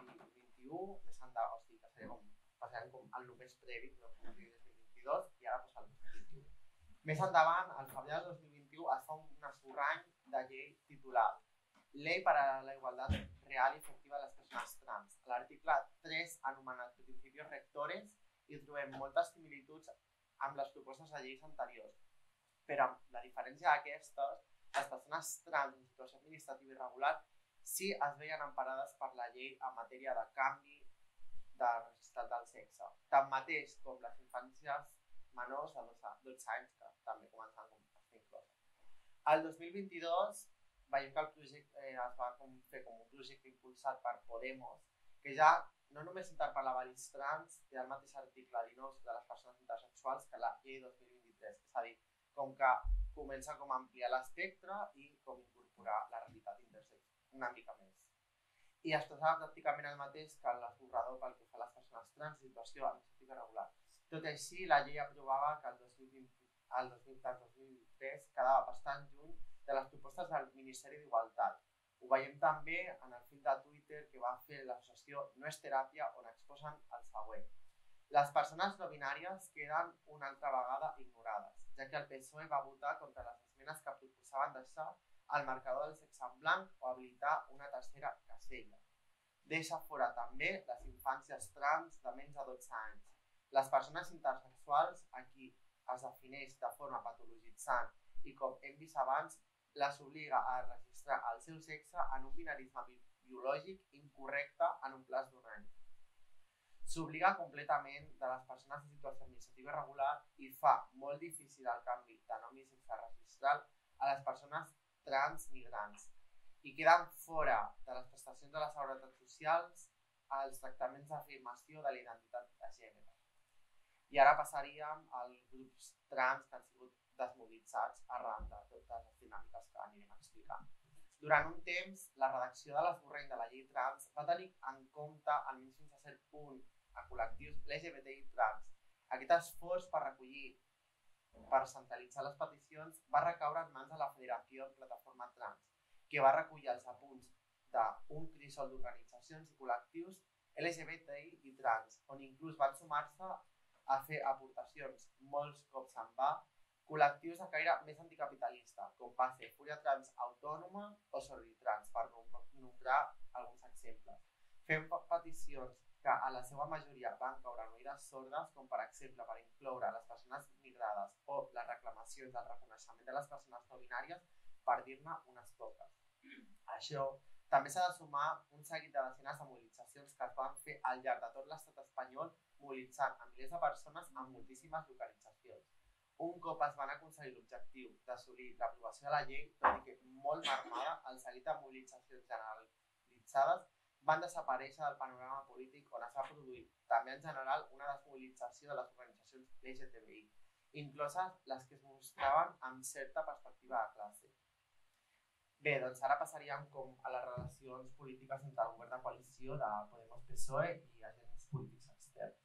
2021, més endavant, o sigui, passarien com al només previ, no com el 2022, i ara passa al 2021. Més endavant, al febrer del 2021, es fa un esborrany de llei titulat Ley para la Igualdad Real y Efectiva de las Personas Trans. A l'article 3, anomenat Principios Rectores, hi trobem moltes similituds amb les propostes de lleis anteriors. Però amb la diferència d'aquestes, les persones trans en situació administrativa irregular sí es veien emparades per la llei en matèria de canvi de registrat del sexe. Tanmateix, com les infàncies menors de 12 anys, que també començaven a estar incloses. Al 2022 veiem que el projecte es va fer com un projecte impulsat per Podemos, que ja no només interpel·lava els trans, té el mateix article 19 de les persones intersexuals que la llei 2023, és a dir, com que comença com a ampliar l'espectre i com incorporar la realitat intersexual una mica més. I es tractava pràcticament el mateix que l'esborrador pel que fa a les persones trans en situació administrativa irregular. Tot i així, la llei aprovava que el 2023 quedava bastant lluny de les propostes del Ministeri d'Igualtat. Ho veiem també en el fil de Twitter que va fer l'associació No és teràpia, on exposen el següent. Les persones no binàries queden una altra vegada ignorades, ja que el PSOE va votar contra les esmenes que proposaven deixar el marcador del sexe en blanc o habilitar una tercera casella. Deixa fora també les infàncies trans de menys de 12 anys. Les persones intersexuals, a qui es defineix de forma patologitzant i, com hem vist abans, les obliga a registrar el seu sexe en un binarisme biològic incorrecte en un plaç d'un any. s'obliga completament de les persones en situació administrativa irregular i fa molt difícil el canvi de nom i sexe registral a les persones trans migrants i queden fora de les prestacions de la seguretat socials els tractaments d'afirmació de la identitat de gènere. I ara passaríem als grups trans que han sigut desmobilitzats arran de totes les dinàmiques que anirem explicant. Durant un temps, la redacció de l'esborrany de la llei trans va tenir en compte, almenys fins a cert punt, a col·lectius LGBTI trans. Aquest esforç per centralitzar les peticions va recaure en mans de la Federació Plataforma Trans, que va recollir els apunts d'un crisol d'organitzacions i col·lectius LGBTI i trans, on inclús van sumar-se a fer aportacions molts cops en va, col·lectius de caire més anticapitalista, com va ser Fúria Trans Autònoma o Solitrans, per nombrar alguns exemples. Fem peticions que a la seva majoria van caure en oïdes sordes, com per exemple per incloure les persones migrades o les reclamacions del reconeixement de les persones no binàries, per dir-ne unes poques. Això també s'ha de sumar un seguit de desenes de mobilitzacions que es van fer al llarg de tot l'estat espanyol, mobilitzant a milers de persones en moltíssimes localitzacions. Un cop es van aconseguir l'objectiu d'assolir l'aprovació de la llei, tot i que molt marmada, el seguit de mobilitzacions generalitzades van desaparèixer del panorama polític on es va produir també en general una desmobilització de les organitzacions LGTBI, incloses les que es mostraven amb certa perspectiva de classe. Bé, doncs ara passaríem a les relacions polítiques entre el govern de coalició de Podemos-PSOE i agents polítics externs.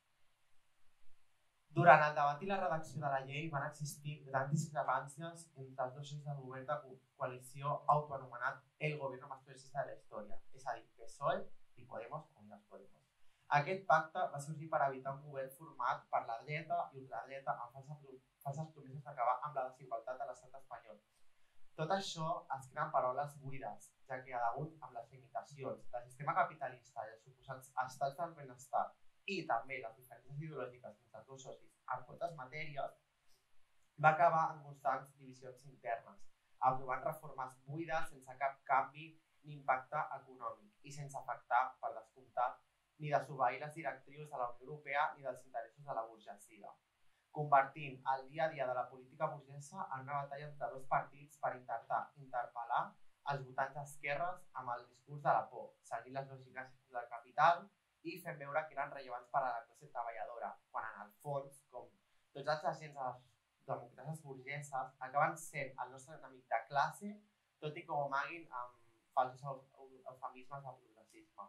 Durant el debat i la redacció de la llei van existir grans discrepàncies entre els dos eixos del govern de coalició autoanomenat el gobierno más progresista de la història, és a dir, PSOE i Podemos, Unidas Podemos. Aquest pacte va sorgir per evitar un govern format per la dreta i ultradreta amb falses promeses d'acabar amb la desigualtat a l'estat espanyol. Tot això es creen paraules buides, ja que degut amb les limitacions del sistema capitalista i els suposats estats del benestar i també les diferències ideològiques entre els dos socis en moltes matèries, va acabar en constants divisions internes, aprovant reformes buides sense cap canvi ni impacte econòmic i sense afectar, per descomptat, ni desobeir les directrius de la Unió Europea ni dels interessos de la burgesia, convertint el dia a dia de la política burgesa en una batalla entre dos partits per intentar interpel·lar els votants d'esquerres amb el discurs de la por, seguint les lògiques del capital i fent veure que eren rellevants per a la classe treballadora, quan en el fons, com tots els agents de les democràcies burgeses, acaben sent el nostre enemic de classe, tot i que ho amaguin amb falsos eufemismes de progressisme.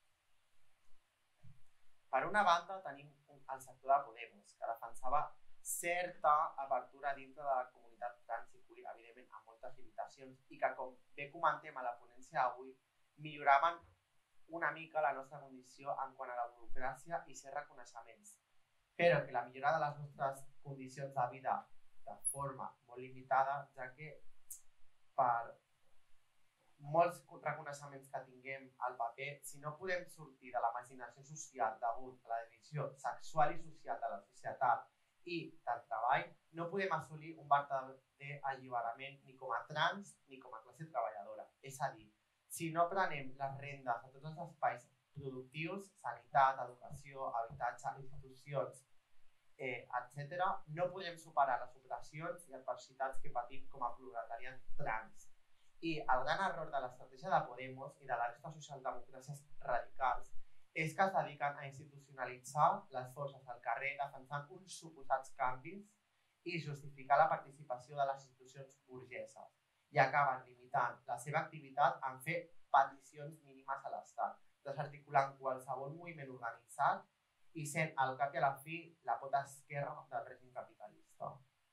Per una banda, tenim el sector de Podemos, que defensava certa apertura dintre de la comunitat trans i queer, evidentment amb moltes limitacions, i que, com bé comentem a la ponència d'avui, milloraven una mica la nostra condició en quant a la burocràcia i ser reconeixements, però que la millora de les nostres condicions de vida de forma molt limitada, ja que per molts reconeixements que tinguem al paper, si no podem sortir de la marginació social degut a la divisió sexual i social de la societat i del treball, no podem assolir un verdader alliberament ni com a trans ni com a classe treballadora. És a dir, si no prenem les rendes a tots els espais productius, sanitat, educació, habitatge, institucions, etc., no podem superar les opressions i adversitats que patim com a proletariat trans. I el gran error de l'estratègia de Podemos i de la resta de socialdemocràcies radicals és que es dediquen a institucionalitzar les forces al carrer defensant uns suposats canvis i justificar la participació de les institucions burgeses i acaben limitant la seva activitat en fer peticions mínimes a l'Estat, desarticulant qualsevol moviment organitzat i sent al cap i a la fi la pota esquerra del règim capitalista.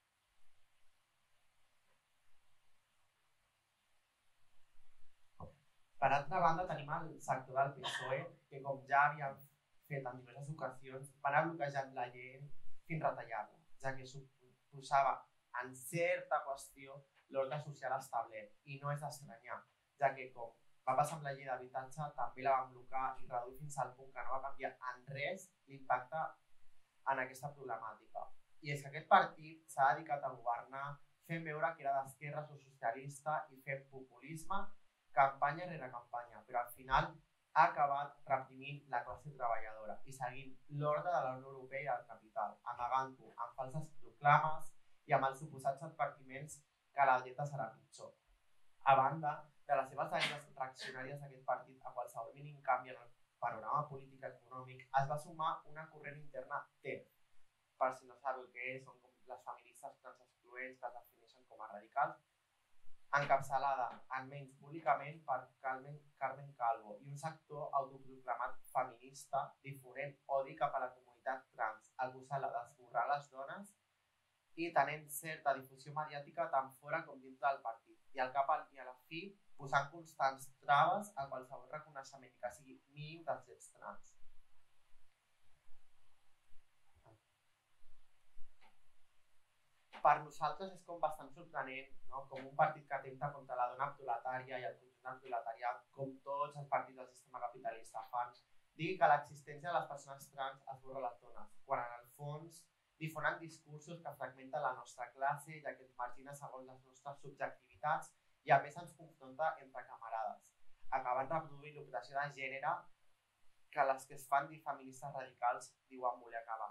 Per altra banda, tenim el sector del PSOE, que com ja havien fet en diverses ocasions, van a bloquejar la llei fins a retallar-la, ja que suposava en certa qüestió l'ordre social establert, i no és d'estranyar, ja que com va passar amb la llei d'habitatge, també la van blocar i reduir fins al punt que no va canviar en res l'impacte en aquesta problemàtica. I és que aquest partit s'ha dedicat a governar fent veure que era d'esquerres o socialista i fent populisme campanya rere campanya, però al final ha acabat reprimint la classe treballadora i seguint l'ordre de la Unió Europea i del capital, amagant-ho amb falses proclames i amb els suposats advertiments que la dieta serà pitjor. A banda de les seves eines reaccionàries d'aquest partit a qualsevol mínim canvi en el panorama polític i econòmic, es va sumar una corrent interna TERF. Per si no sabeu què és, són com les feministes transexcloents que es defineixen com a radicals, encapçalada, almenys públicament, per Carmen Calvo i un sector autoproclamat feminista difonent odi cap a la comunitat trans, acusant-la d'esborrar les dones i tenint certa difusió mediàtica tant fora com dins del partit, i al cap i a la fi posant constants traves a qualsevol reconeixement que sigui mínim dels drets trans. Per nosaltres és com bastant sorprenent, no? Com un partit que atempta contra la dona proletària i el conjunt del proletariat, com tots els partits del sistema capitalista fan, digui que l'existència de les persones trans esborra les dones, quan en el fons difonen discursos que fragmenten la nostra classe, ja que ens margina segons les nostres subjectivitats i a més ens confronta entre camarades, acabant reproduint l'opressió de gènere que les que es fan dir feministes radicals diuen voler acabar.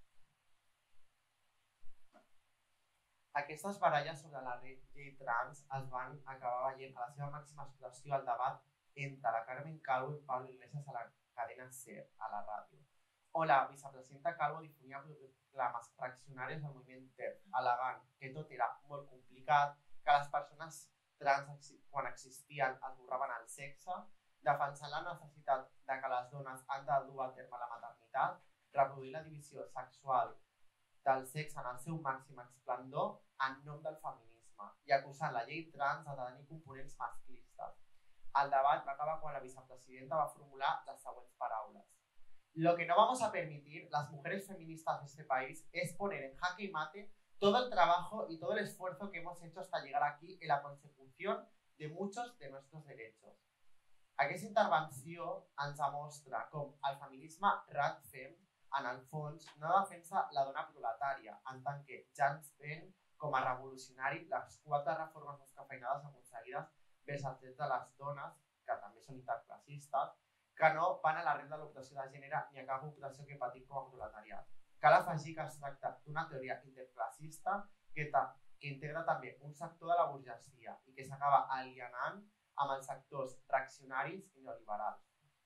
Aquestes baralles sobre la llei trans es van acabar veient a la seva màxima expressió al debat entre la Carmen Calvo i Pablo Iglesias a la cadena SER, a la ràdio, on la vicepresidenta Calvo difonia proclames reaccionàries al moviment TERF, al·legant que tot era molt complicat, que les persones trans, quan existien, esborraven el sexe, defensant la necessitat de que les dones han de dur a terme la maternitat, reproduir la divisió sexual del sexe en el seu màxim esplendor en nom del feminisme i acusant la llei trans de tenir components masclistes. El debat va acabar quan la vicepresidenta va formular les següents paraules. Lo que no vamos a permitir las mujeres feministas de este país es poner en jaque y mate todo el trabajo y todo el esfuerzo que hemos hecho hasta llegar aquí en la consecución de muchos de nuestros derechos. Aquesta intervenció ens demostra com el feminisme RADFEM, en el fons, no defensa la dona proletària, en tant que ja ens ven com a revolucionari les 4 reformes descafeinades aconseguides vers els drets de les dones, que també són interclassistes, que no van a l'arrel de l'opressió de gènere ni a cap opressió que patim com a proletariat. Cal afegir que es tracta d'una teoria interclassista que integra també un sector de la burgesia i que s'acaba alienant amb els sectors reaccionaris i neoliberals.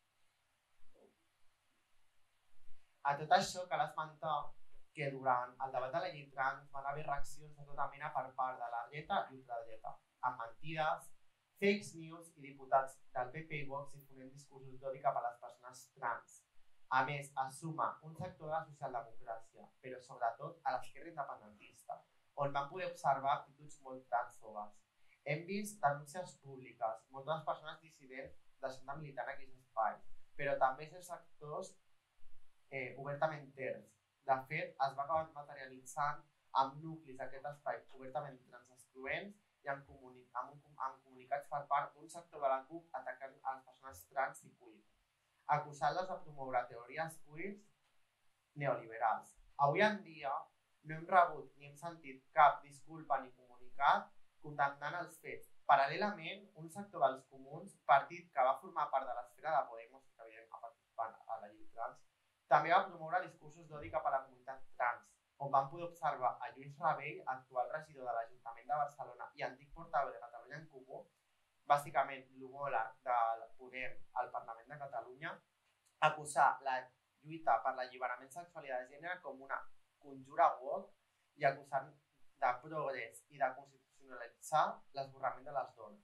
A tot això cal esmentar que durant el debat de la llei trans van haver reaccions de tota mena per part de la dreta i ultradreta, amb mentides, fake news i diputats del PP i Vox difonent discursos d'odi cap a les persones trans. A més, es suma un sector de la socialdemocràcia, però sobretot a l'esquerra independentista, on van poder observar actituds molt transfobes. Hem vist denúncies públiques, moltes persones dissidents deixant de militar en aquells espais, però també els sectors obertament TERF. De fet, es va acabar materialitzant amb nuclis d'aquest espai obertament transexcloents i amb comunicats per part d'un sector de la CUP atacant a les persones trans i queer, acusant-les de promoure teories queers neoliberals. Avui en dia no hem rebut ni hem sentit cap disculpa ni comunicat condemnant els fets. Paral·lelament, un sector dels comuns, partit que va formar part de l'esfera de Podemos, que evidentment ha participat a la llei trans, també va promoure discursos d'odi cap a la comunitat trans, on van poder observar a Lluís Rabell, actual regidor de l'Ajuntament de Barcelona i antic portaveu de Catalunya en Comú, bàsicament l'homòleg del Podem al Parlament de Catalunya, acusar la lluita per l'alliberament sexual i de gènere com una conjura woke i acusar de progrés i de constitucionalitzar l'esborrament de les dones.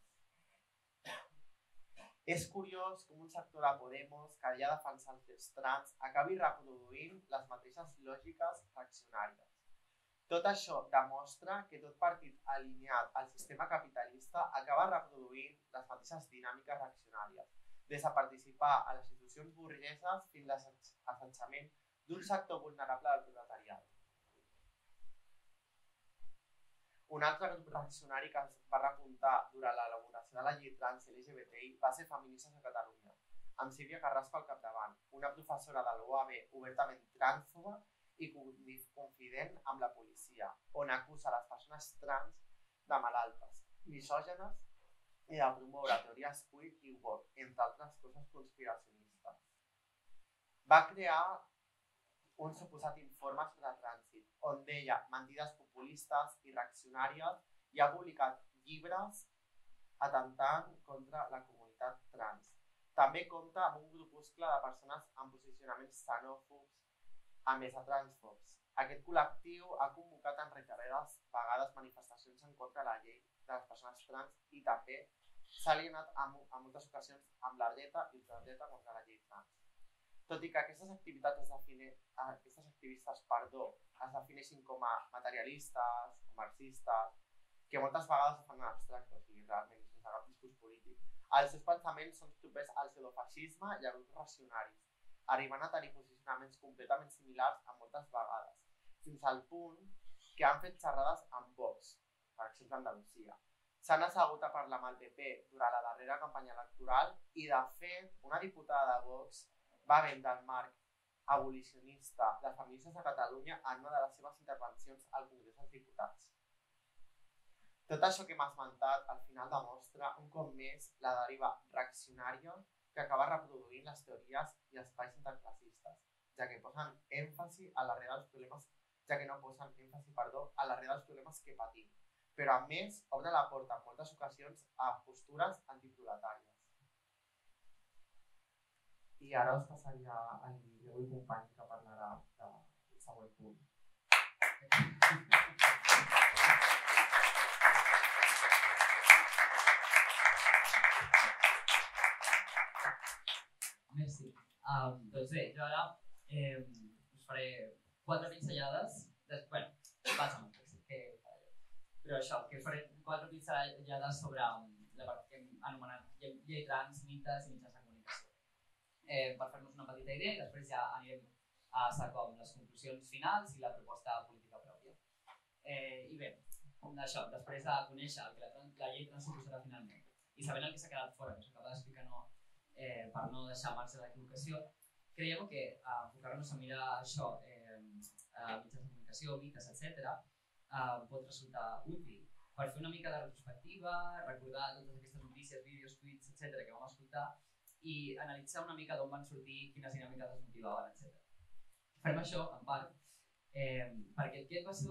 És curiós com un sector de Podemos que ja defensa els drets trans acabi reproduint les mateixes lògiques reaccionàries. Tot això demostra que tot partit alineat al sistema capitalista acaba reproduint les mateixes dinàmiques reaccionàries, des de participar a les institucions burgeses fins a l'assetjament d'un sector vulnerable del proletariat. Un altre grup reaccionari que es va repuntar durant l'elaboració de la llei trans LGBTI va ser Feministes a Catalunya, amb Sílvia Carrasco al capdavant, una professora de l'UAB obertament trànsfoba i confident amb la policia, on acusa les persones trans de malaltes, misògenes i de promoure teories queer i woke, entre altres coses conspiracionistes. Va crear un suposat informe sobre trànsit, on deia mentides populistes i reaccionàries i ha publicat llibres atemptant contra la comunitat trans. També compta amb un grupuscle de persones amb posicionaments xenòfobs, a més de transfobs. Aquest col·lectiu ha convocat en reiterades vegades manifestacions en contra de la llei de les persones trans i també s'ha alienat en moltes ocasions amb la dreta i ultradreta contra la llei trans. Tot i que aquestes activistes es defineixin com a materialistes o marxistes, que moltes vegades ho fan en abstracte, o sigui, realment, sense cap discurs polític, els seus pensaments són propers al pseudofeixisme i a grups reaccionaris, arribant a tenir posicionaments completament similars a moltes vegades, fins al punt que han fet xerrades amb Vox, per exemple a Andalusia. S'han assegut a parlar amb el PP durant la darrera campanya electoral i, de fet, una diputada de Vox va vendre el marc abolicionista de feministes de Catalunya en una de les seves intervencions al Congrés dels Diputats. Tot això que hem esmentat al final demostra un cop més la deriva reaccionària que acaba reproduint les teories i espais interclassistes, ja que no posen èmfasi a l'arrel dels problemes que patim, però a més obre la porta en moltes ocasions a postures antiproletàries. I ara us passaria al meu company que parlarà del següent punt. Merci. Doncs bé, jo ara us faré 4 pinzellades. Bueno, vaig amb el text, però això, que faré 4 pinzellades sobre la part que hem anomenat llei trans, mites i mitjans de comunicació. Per fer-nos una petita idea i després ja anirem a sacar les conclusions finals i la proposta política pròpia. I bé, això, després de conèixer el que la llei trans suposarà finalment i sabent el que s'ha quedat fora, que us acaba d'explicar per no deixar marge d'equivocació, creiem que enfocar-nos a mirar això, mitjans de comunicació, mites, etc., pot resultar útil per fer una mica de retrospectiva, recordar totes aquestes notícies, vídeos, tuits, etc. que vam escoltar i analitzar una mica d'on van sortir, quines dinàmiques es motivaven, etc. Farem això en part perquè aquest va ser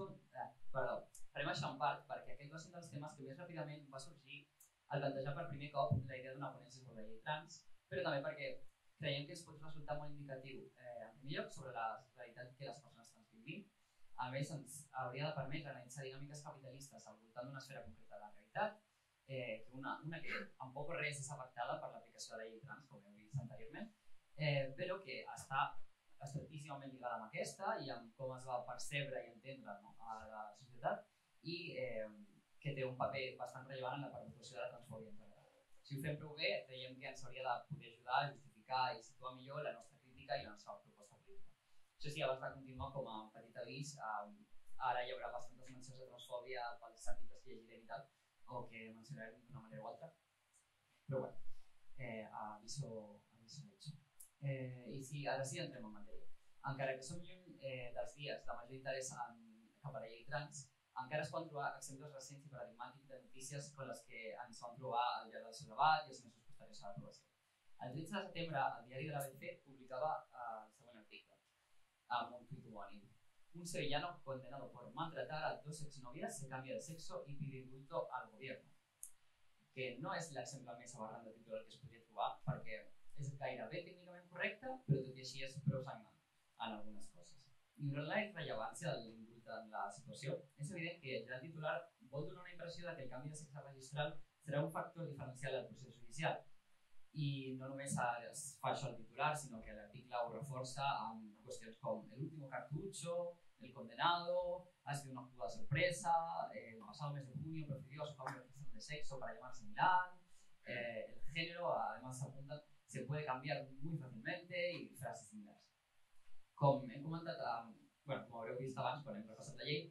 un dels temes que més ràpidament va sorgir al plantejar per primer cop la idea d'una ponència sobre la llei trans, però també perquè creiem que ens pot resultar molt indicatiu, en primer lloc, sobre la realitat que les persones trans vivim. A més, ens hauria de permetre analitzar dinàmiques capitalistes al voltant d'una esfera concreta de la realitat, una que en poc o res és afectada per l'aplicació de la llei trans, com hem vist anteriorment, però que està estretíssimament lligada amb aquesta i amb com es va percebre i entendre a la societat i que té un paper bastant rellevant en la perpetuació de la transfòbia en general. Si ho fem prou bé, creiem que ens hauria de poder ajudar a justificar i situar millor la nostra crítica i la nostra proposta política. Això sí, abans de continuar, com a petit avís, ara hi haurà bastantes mencions de transfòbia pels articles que llegirem i tal, o que mencionarem d'una manera o altra. Però bé, aviso hecho. I sí, ara sí entrem en matèria. Encara que som lluny dels dies de major interès cap a la llei trans, encara es poden trobar exemples recents i paradigmàtics de notícies com les que ens vam trobar al llarg del seu debat i els mesos posteriors a l'aprovació. El 13 de setembre, el diari de l'ABC publicava el següent article, amb un tuit homònim. Un sevillano condenado por maltratar a 2 exnovias se cambia de sexo y pide indulto al gobierno. Que no és l'exemple més aberrant de titular que es podria trobar, perquè és gairebé tècnicament correcte, però tot i així és prou sagnant en algunes coses. Ignorant la irrellevància de l'indult en la situació, és evident que el titular vol donar una impressió que el canvi de sexe registral serà un factor diferencial del procés judicial. I no només es fa això al titular, sinó que l'article ho reforça amb qüestions com el último cartucho, el condenado, ha sido una jugada sorpresa, el pasado mes de junio procedió a su cambio de sexo para llamarse Milán, el género, además apuntan, se puede cambiar muy fácilmente y frases similares. Com hem comentat, com haureu vist abans quan hem repassat la llei,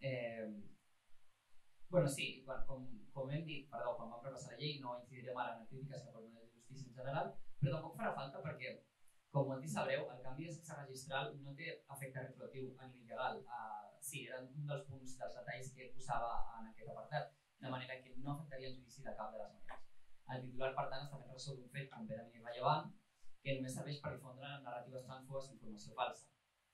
com hem dit, quan vam repassar la llei no incidirem ara en les crítiques cap al model de justícia en general, però tampoc farà falta perquè, com molts sabreu, el canvi de sexe registral no té efecte retroactiu a nivell legal. Sí, era un dels punts dels detalls que posava en aquest apartat, de manera que no afectaria el judici de cap de les maneres. ressò d'un fet completament irrellevant que només serveix per difondre narratives trànsfobes d'informació falsa.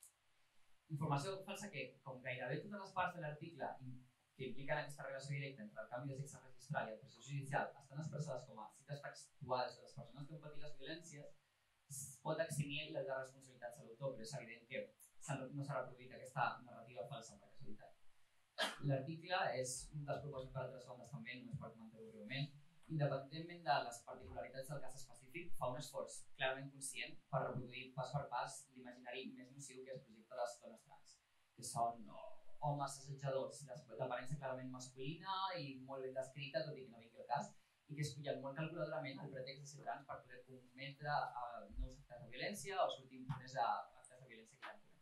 Informació falsa que, com gairebé totes les parts de l'article que impliquen aquesta relació directa entre el canvi de sexe registral i el procés judicial estan expressades com a cites textuals de les persones que han patit les violències, pot eximir la de responsabilitats a l'autor, però és evident que no s'ha reproduït aquesta narrativa falsa per casualitat. L'article és un dels propòsits per altres bandes també, només per comentar-ho breument. Independentment de les particularitats del cas específic, fa un esforç clarament conscient per reproduir pas per pas l'imaginari més nociu que es projecta a les dones trans, que són homes assetjadors d'aparença clarament masculina i molt ben descrita, tot i que no vingui el cas, i que es pullen molt calculadorament el pretext de ser trans per poder cometre nous actes de violència o sortir impunes a actes de violència que ja han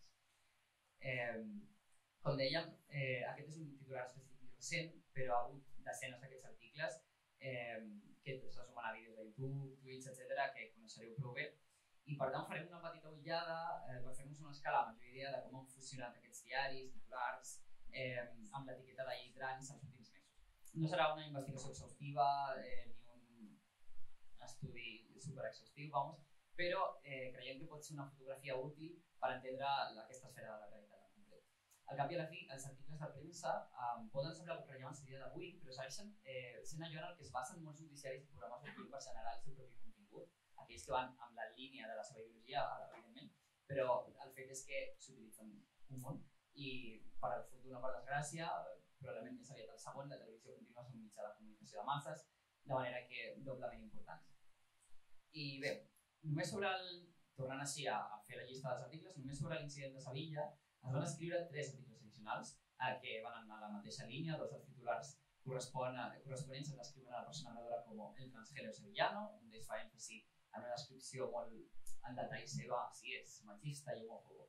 comès. Com dèiem, aquest és un titular específic recent, però ha hagut desenes d'aquests articles que es resumen a vídeos de YouTube, Twitch, etc., que coneixereu prou bé. I per tant farem una petita ullada per fer-nos una escala a la major idea de com han funcionat aquests diaris, titulars, amb l'etiqueta de llei trans els últims mesos. No serà una investigació exhaustiva ni un estudi superexhaustiu, però creiem que pot ser una fotografia útil per entendre aquesta esfera de la realitat. Al cap i a la fi, els articles de premsa poden semblar poc rellevants a dia d'avui, però segueixen sent allò en el que es basen molts noticiaris i programes d'opinió per generar el seu propi contingut, aquells que van amb la línia de la seva ideologia, evidentment, però el fet és que s'utilitzen un munt i per al fortuna o per desgràcia, probablement més aviat el segon, la televisió continua sent un mitjà de comunicació de masses, de manera que doblement importants. I bé, només sobre tornant així a fer la llista dels articles, només sobre l'incident de Sevilla, es van escriure 3 articles addicionals que van anar a la mateixa línia. 2 dels titulars corresponents a descriure la persona agredora com el transgénero sevillano, un d'ells fa èmfasi en una descripció molt en detall seva, si és machista i homòfobo.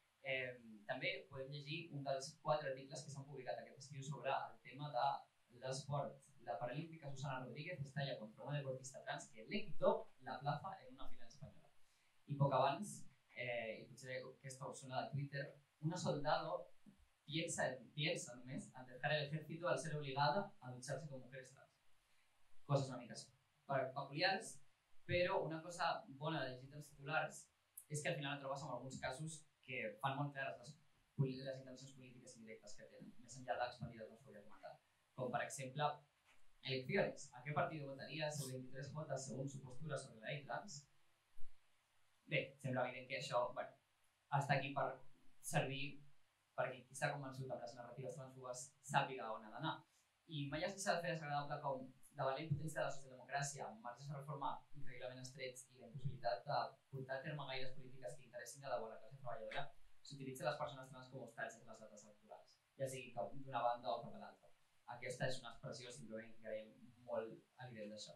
També podem llegir un dels 4 articles que s'han publicat aquest estiu sobre el tema de l'esport. La paralímpica Susana Rodríguez estalla contra una deportista trans que le quitó la plaza en una final espanyola. I poc abans, y potser aquesta us sona de Twitter, una soldado piensa només en dejar el ejército al ser obligada a ducharse con mujeres trans. Coses una mica peculiars, però una cosa bona de llegir els titulars és que al final et trobes amb alguns casos que fan molt clares les intencions polítiques indirectes que tenen, més enllà d'expandir la transfòbia com a tal. Com per exemple, elecciones. ¿A qué partido votarías el 23J según su postura sobre la ley trans? Bé, sembla evident que això està aquí per servir perquè qui s'ha convençut amb les narratives transfobes sàpiga on ha d'anar. I mai es deixa de fer desagradable com, davant la impotència de la socialdemocràcia, amb marges de reforma increïblement estrets i la impossibilitat de portar a terme gaires polítiques que interessin a la bona classe treballadora, s'utilitza les persones trans com a hostatges en les dates electorals, ja sigui d'una banda o cap a l'altra. Aquesta és una expressió simplement que creiem molt a nivell d'això.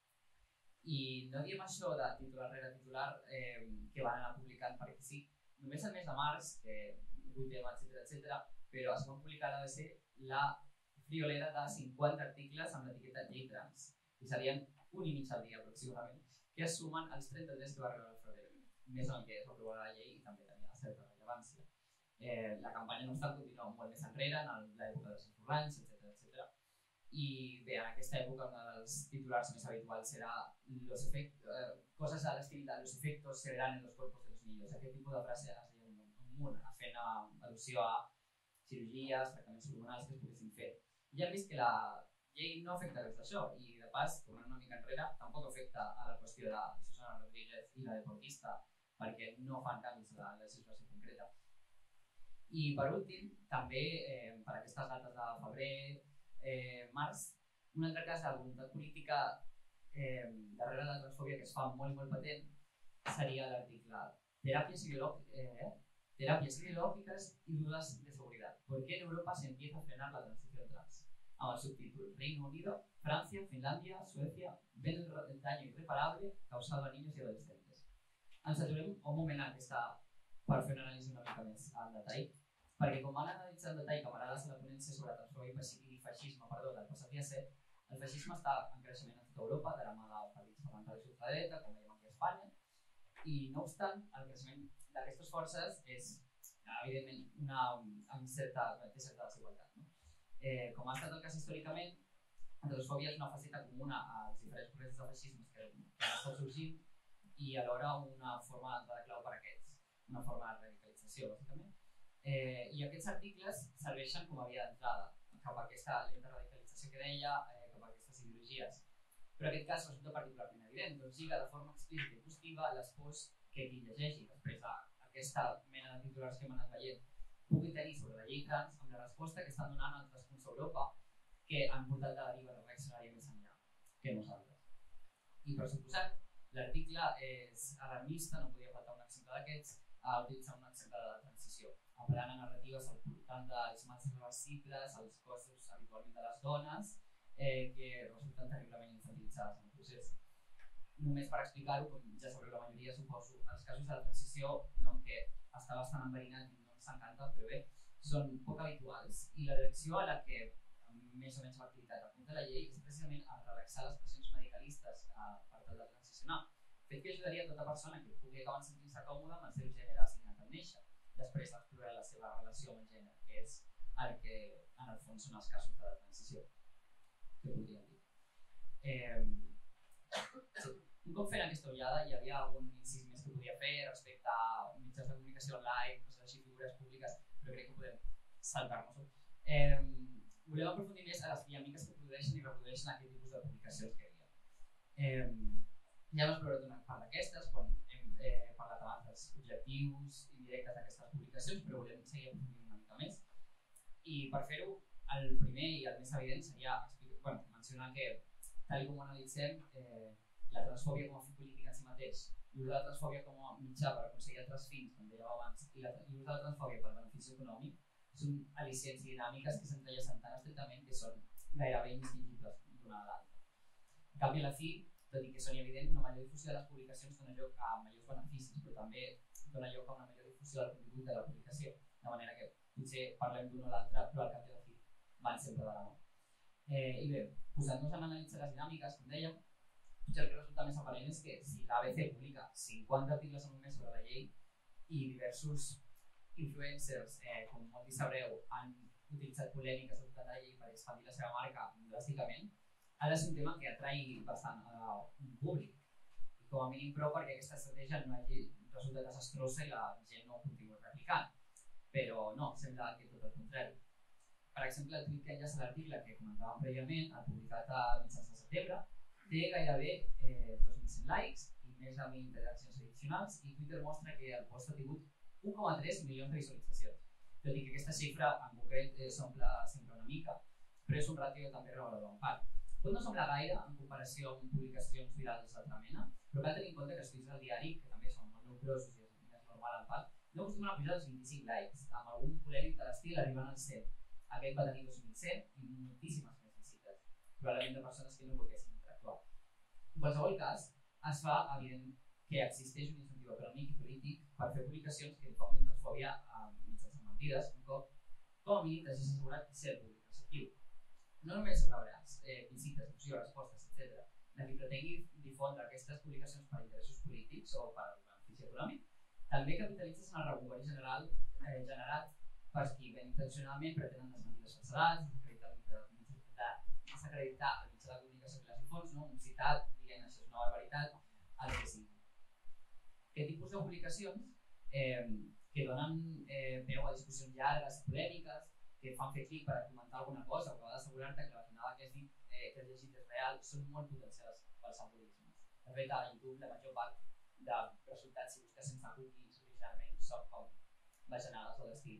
I no diem això de titular rere titular que van anar publicant perquè sí. Només el mes de març, 8M, etc., però es va publicar a l'ABC la friolera de 50 articles amb l'etiqueta llei trans, i serien 1 i mig al dia aproximadament, que es sumen als 33 que va arribar al febrer, més en el que es va aprovar la llei i també tenia certa rellevància. La campanya no obstant continua molt més enrere, en l'època dels esborranys, etc. I bé, en aquesta època un dels titulars més habituals era coses a l'estil de los efectos se verán en los cuerpos de los niños. Aquest tipus de frase es deia un munt, fent al·lusió a cirurgies, tractaments hormonals que es poguessin fer. I ja hem vist que la llei no afecta res d'això i, de pas, tornant una mica enrere, tampoc afecta a la qüestió de Susana Rodríguez i la deportista perquè no fan canvis a la legislació concreta. I per últim, també per aquestes dates de febrer, març, un altre cas de voluntat política darrere la transfòbia que es fa molt patent seria l'article Terapias ideológicas y dudas de seguridad. ¿Por qué en Europa se empieza a frenar la transición trans? Amb el subtítol Reino Unido, Francia, Finlàndia, Suècia ven el daño irreparable causado a niños y adolescentes. Ens aturem un moment per fer una anàlisi una mica més en detall, perquè com van analitzar en detall camarades a la ponència sobre transfòbia i feixisme del passat dia 7, el feixisme està en creixement a tota Europa, de la mà de partits parlamentaris d'ultradreta, com veiem aquí a Espanya, i no obstant, el creixement d'aquestes forces és, evidentment, té certa desigualtat. Com ha estat el cas històricament, la transfòbia és una faceta comuna als diferents corrents de feixismes que han està sorgint i alhora una forma d'entrada clau per a aquests, una forma de radicalització, bàsicament. I aquests articles serveixen com a via d'entrada cap a aquesta lenta radicalització que deia, cap a aquestes ideologies. Però en aquest cas resulta particularment evident, doncs lliga de forma explícita i positiva les pors que qui llegeixi després d'aquesta mena de titulars que hem anat veient pugui tenir sobre la llei trans amb la resposta que estan donant altres punts d'Europa que han portat la deriva reaccionària més enllà que nosaltres. I per suposat, l'article és alarmista, no podia faltar un exemple d'aquests, a utilitzar un exemple de la transició, apel·lant a narratives al voltant dels mals irreversibles, als cossos habitualment de les dones, que resulten terriblement infantilitzades en el procés. Només per explicar-ho, com ja sabreu la majoria, suposo, els casos de la transició, nom que està bastant enverinat i no ens encanta, però bé, són poc habituals i la direcció a la que més o menys l'activitat apunta la llei és precisament a relaxar les pressions medicalistes per tal de transicionar, fet que ajudaria a tota persona que pugui acabar sentint-se còmoda amb el seu gènere assignat al néixer, després d'explorar la seva relació amb el gènere, que és el que en el fons són els casos de la transició, que podríem dir. Sí. Un cop fent aquesta ullada hi havia algun incís més que podia fer respecte a mitjans de comunicació online, coses així, figures públiques, però crec que podem saltar-nos-ho. Volem aprofundir més a les dinàmiques que produeixen i reprodueixen aquest tipus de publicacions que diem. Ja hem explorat una part d'aquestes quan hem parlat abans dels objectius indirectes d'aquestes publicacions, però volem seguir aprofundint una mica més. I per fer-ho, el primer i el més evident seria mencionar que, tal com ho analitzem, la transfòbia com a fi polític en si mateix, l'ús de la transfòbia com a mitjà per aconseguir altres fins, com dèiem abans, i l'ús de la transfòbia pel benefici econòmic, són al·licients i dinàmiques que s'entrellacen tan estretament que són gairebé indistingibles d'una a l'altra. En canvi, a la fi, tot i que són evident, una major difusió de les publicacions dona lloc a majors beneficis, però també dona lloc a una major difusió del contingut de la publicació, de manera que potser parlem d'un o l'altre, però al cap i a la fi van sempre de la mà. I bé, posant-nos a analitzar les dinàmiques, com dèiem, potser el que resulta més aparent és que si l'ABC publica 50 articles en un mes sobre la llei i diversos influencers, com molts sabreu, han utilitzat polèmiques al voltant de la llei per expandir la seva marca dràsticament, ha de ser un tema que atraï bastant a un públic. I com a mínim prou perquè aquesta estratègia no hagi resultat desastrosa i la gent no ho continuï replicant. Però no, sembla que tot el contrari. Per exemple, el tuit que enllaça l'article que comentàvem prèviament, el publicat a mitjans de setembre, té gairebé 2.100 likes i més de 1.000 interaccions addicionals i Twitter mostra que el post ha tingut 1,3 milions de visualitzacions. Tot i que aquesta xifra en concret s'omple sempre una mica, però és un ràtio també revelador en part. Pot no semblar gaire en comparació amb publicacions virals d'altra mena, però cal tenir en compte que els tuits del diari, que també són molt nombrosos i és més normal en part, no acostumen a pujar als 25 likes, amb algun polèmic de l'estil arribant als 100. Aquest va tenir 2.100 i moltíssimes més visites, probablement de persones que no volguessin interactuar. En qualsevol cas, es fa evident que existeix un incentiu econòmic i polític per fer publicacions que difonguin transfòbia mitjançant mentides, un cop, com a mínim, t'hagis assegurat de ser el públic receptiu. No només rebràs visites, opció, respostes, etc. La qui pretengui difondre aquestes publicacions per interessos polítics o per benefici econòmic, també capitalitzes en el rebomborí general generat per qui ben intencionalment pretenen desmentir les falsedats, desacreditar el mitjà de comunicació que les difons, un citat dient això és una barbaritat, el que sigui. Aquest tipus de publicacions que donen veu a discussions llargues i polèmiques, que fan fer clic per comentar alguna cosa o que va d'assegurar-te que la jornada que has llegit és real, són molt potencials pels algoritmes. De fet, a YouTube la major part de resultats, si busques sense cookies, originalment són com bajanades o d'estil.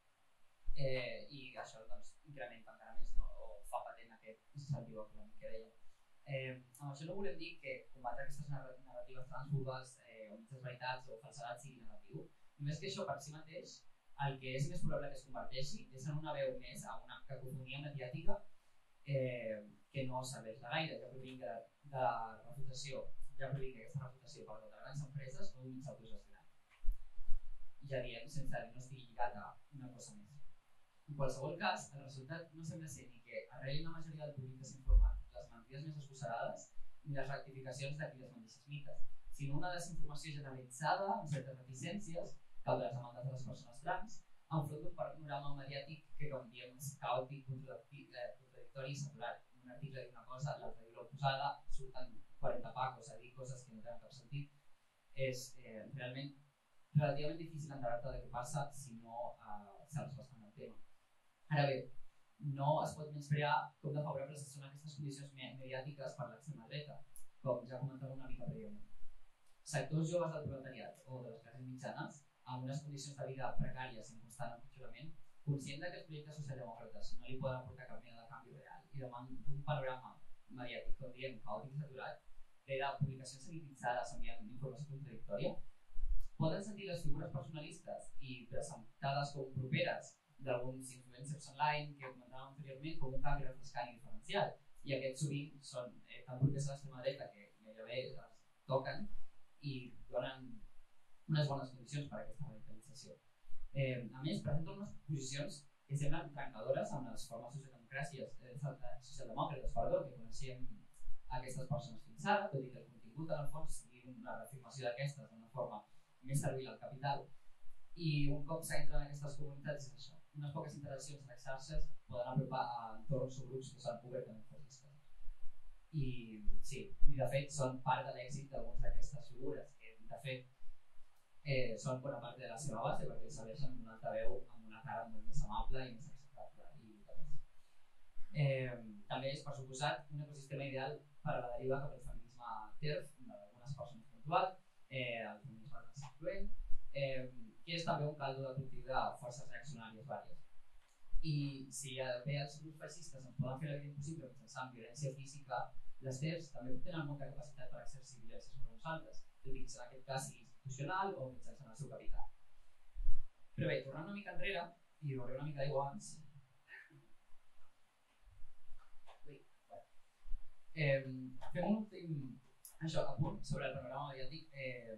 I això doncs, incrementa encara més o fa patent aquest incentiu econòmic que dèiem. Amb això no volem dir que combatre aquestes narratives transfòbiques o mitges veritats o falsedats sigui negatiu, només que això per si mateix el que és més probable que es converteixi és en una veu més a una cacofonia mediàtica que no serveix de gaire, ja provinga de refutació, ja provinga aquesta refutació de grans empreses o d'un mitjà autogestionat. Ja diem, sense que no estigui lligat a una cosa més. En qualsevol cas, el resultat no sembla ser ni que arreli una majoria del públic desinformat les mentides més esbossarades ni les rectificacions d'aquelles mateixes mites, sinó una desinformació generalitzada amb certes reticències cap a les demandes de les persones trans, enfront d'un panorama mediàtic que, com diem, és caòtic, contradictori i saturat. Un article diu una cosa, l'altre diu l'oposada, surten 40 pacos a dir coses que no tenen cap sentit, és realment relativament difícil enterar-te de què passa si no saps bastant el tema. Ara bé, no es pot menysprear com de favorables són aquestes condicions mediàtiques per l'extrema dreta, com ja comentava una mica prèviament. Sectors joves del proletariat o de les classes mitjanes, amb unes condicions de vida precàries i en constant empitjorament, conscient que els projectes socialdemòcrates no li poden aportar cap mena de canvi real i davant d'un panorama mediàtic, com diem, caòtic i saturat, rere publicacions sanititzades enviant informació contradictòria, poden sentir les figures personalistes i presentades com properes d'alguns influencers online que comentàvem anteriorment com un canvi refrescant i diferencial, i aquests sovint són tan propers a l'extrema dreta que gairebé es toquen i donen unes bones condicions per a aquesta radicalització. A més, presenten unes posicions que semblen trencadores amb les formes socialdemòcrates que coneixíem aquestes persones fins ara, tot i que el contingut en el fons sigui una reafirmació d'aquestes d'una forma més servil al capital. I un cop s'entra en aquestes comunitats és això. Unes poques interaccions a les xarxes poden apropar a entorns o grups que són obertament feixistes. I sí, i de fet són part de l'èxit d'algunes d'aquestes figures, que de fet són bona part de la seva base perquè serveixen un altaveu amb una cara molt més amable i més acceptable. També és, per suposat, un ecosistema ideal per a la deriva cap al feminisme TERF d'algunes persones puntuals, el feminisme transinfluent, que és també un caldo de cultiu de forces reaccionàries vàries. I si bé els grups feixistes ens poden fer la vida impossible mitjançant violència física, les TERFs també tenen molta capacitat per exercir violència sobre nosaltres, tot i que en aquest cas sigui institucional o mitjançant el seu capital. Però bé, tornant una mica enrere, i beuré una mica d'aigua abans, fem un últim apunt sobre el panorama mediàtic,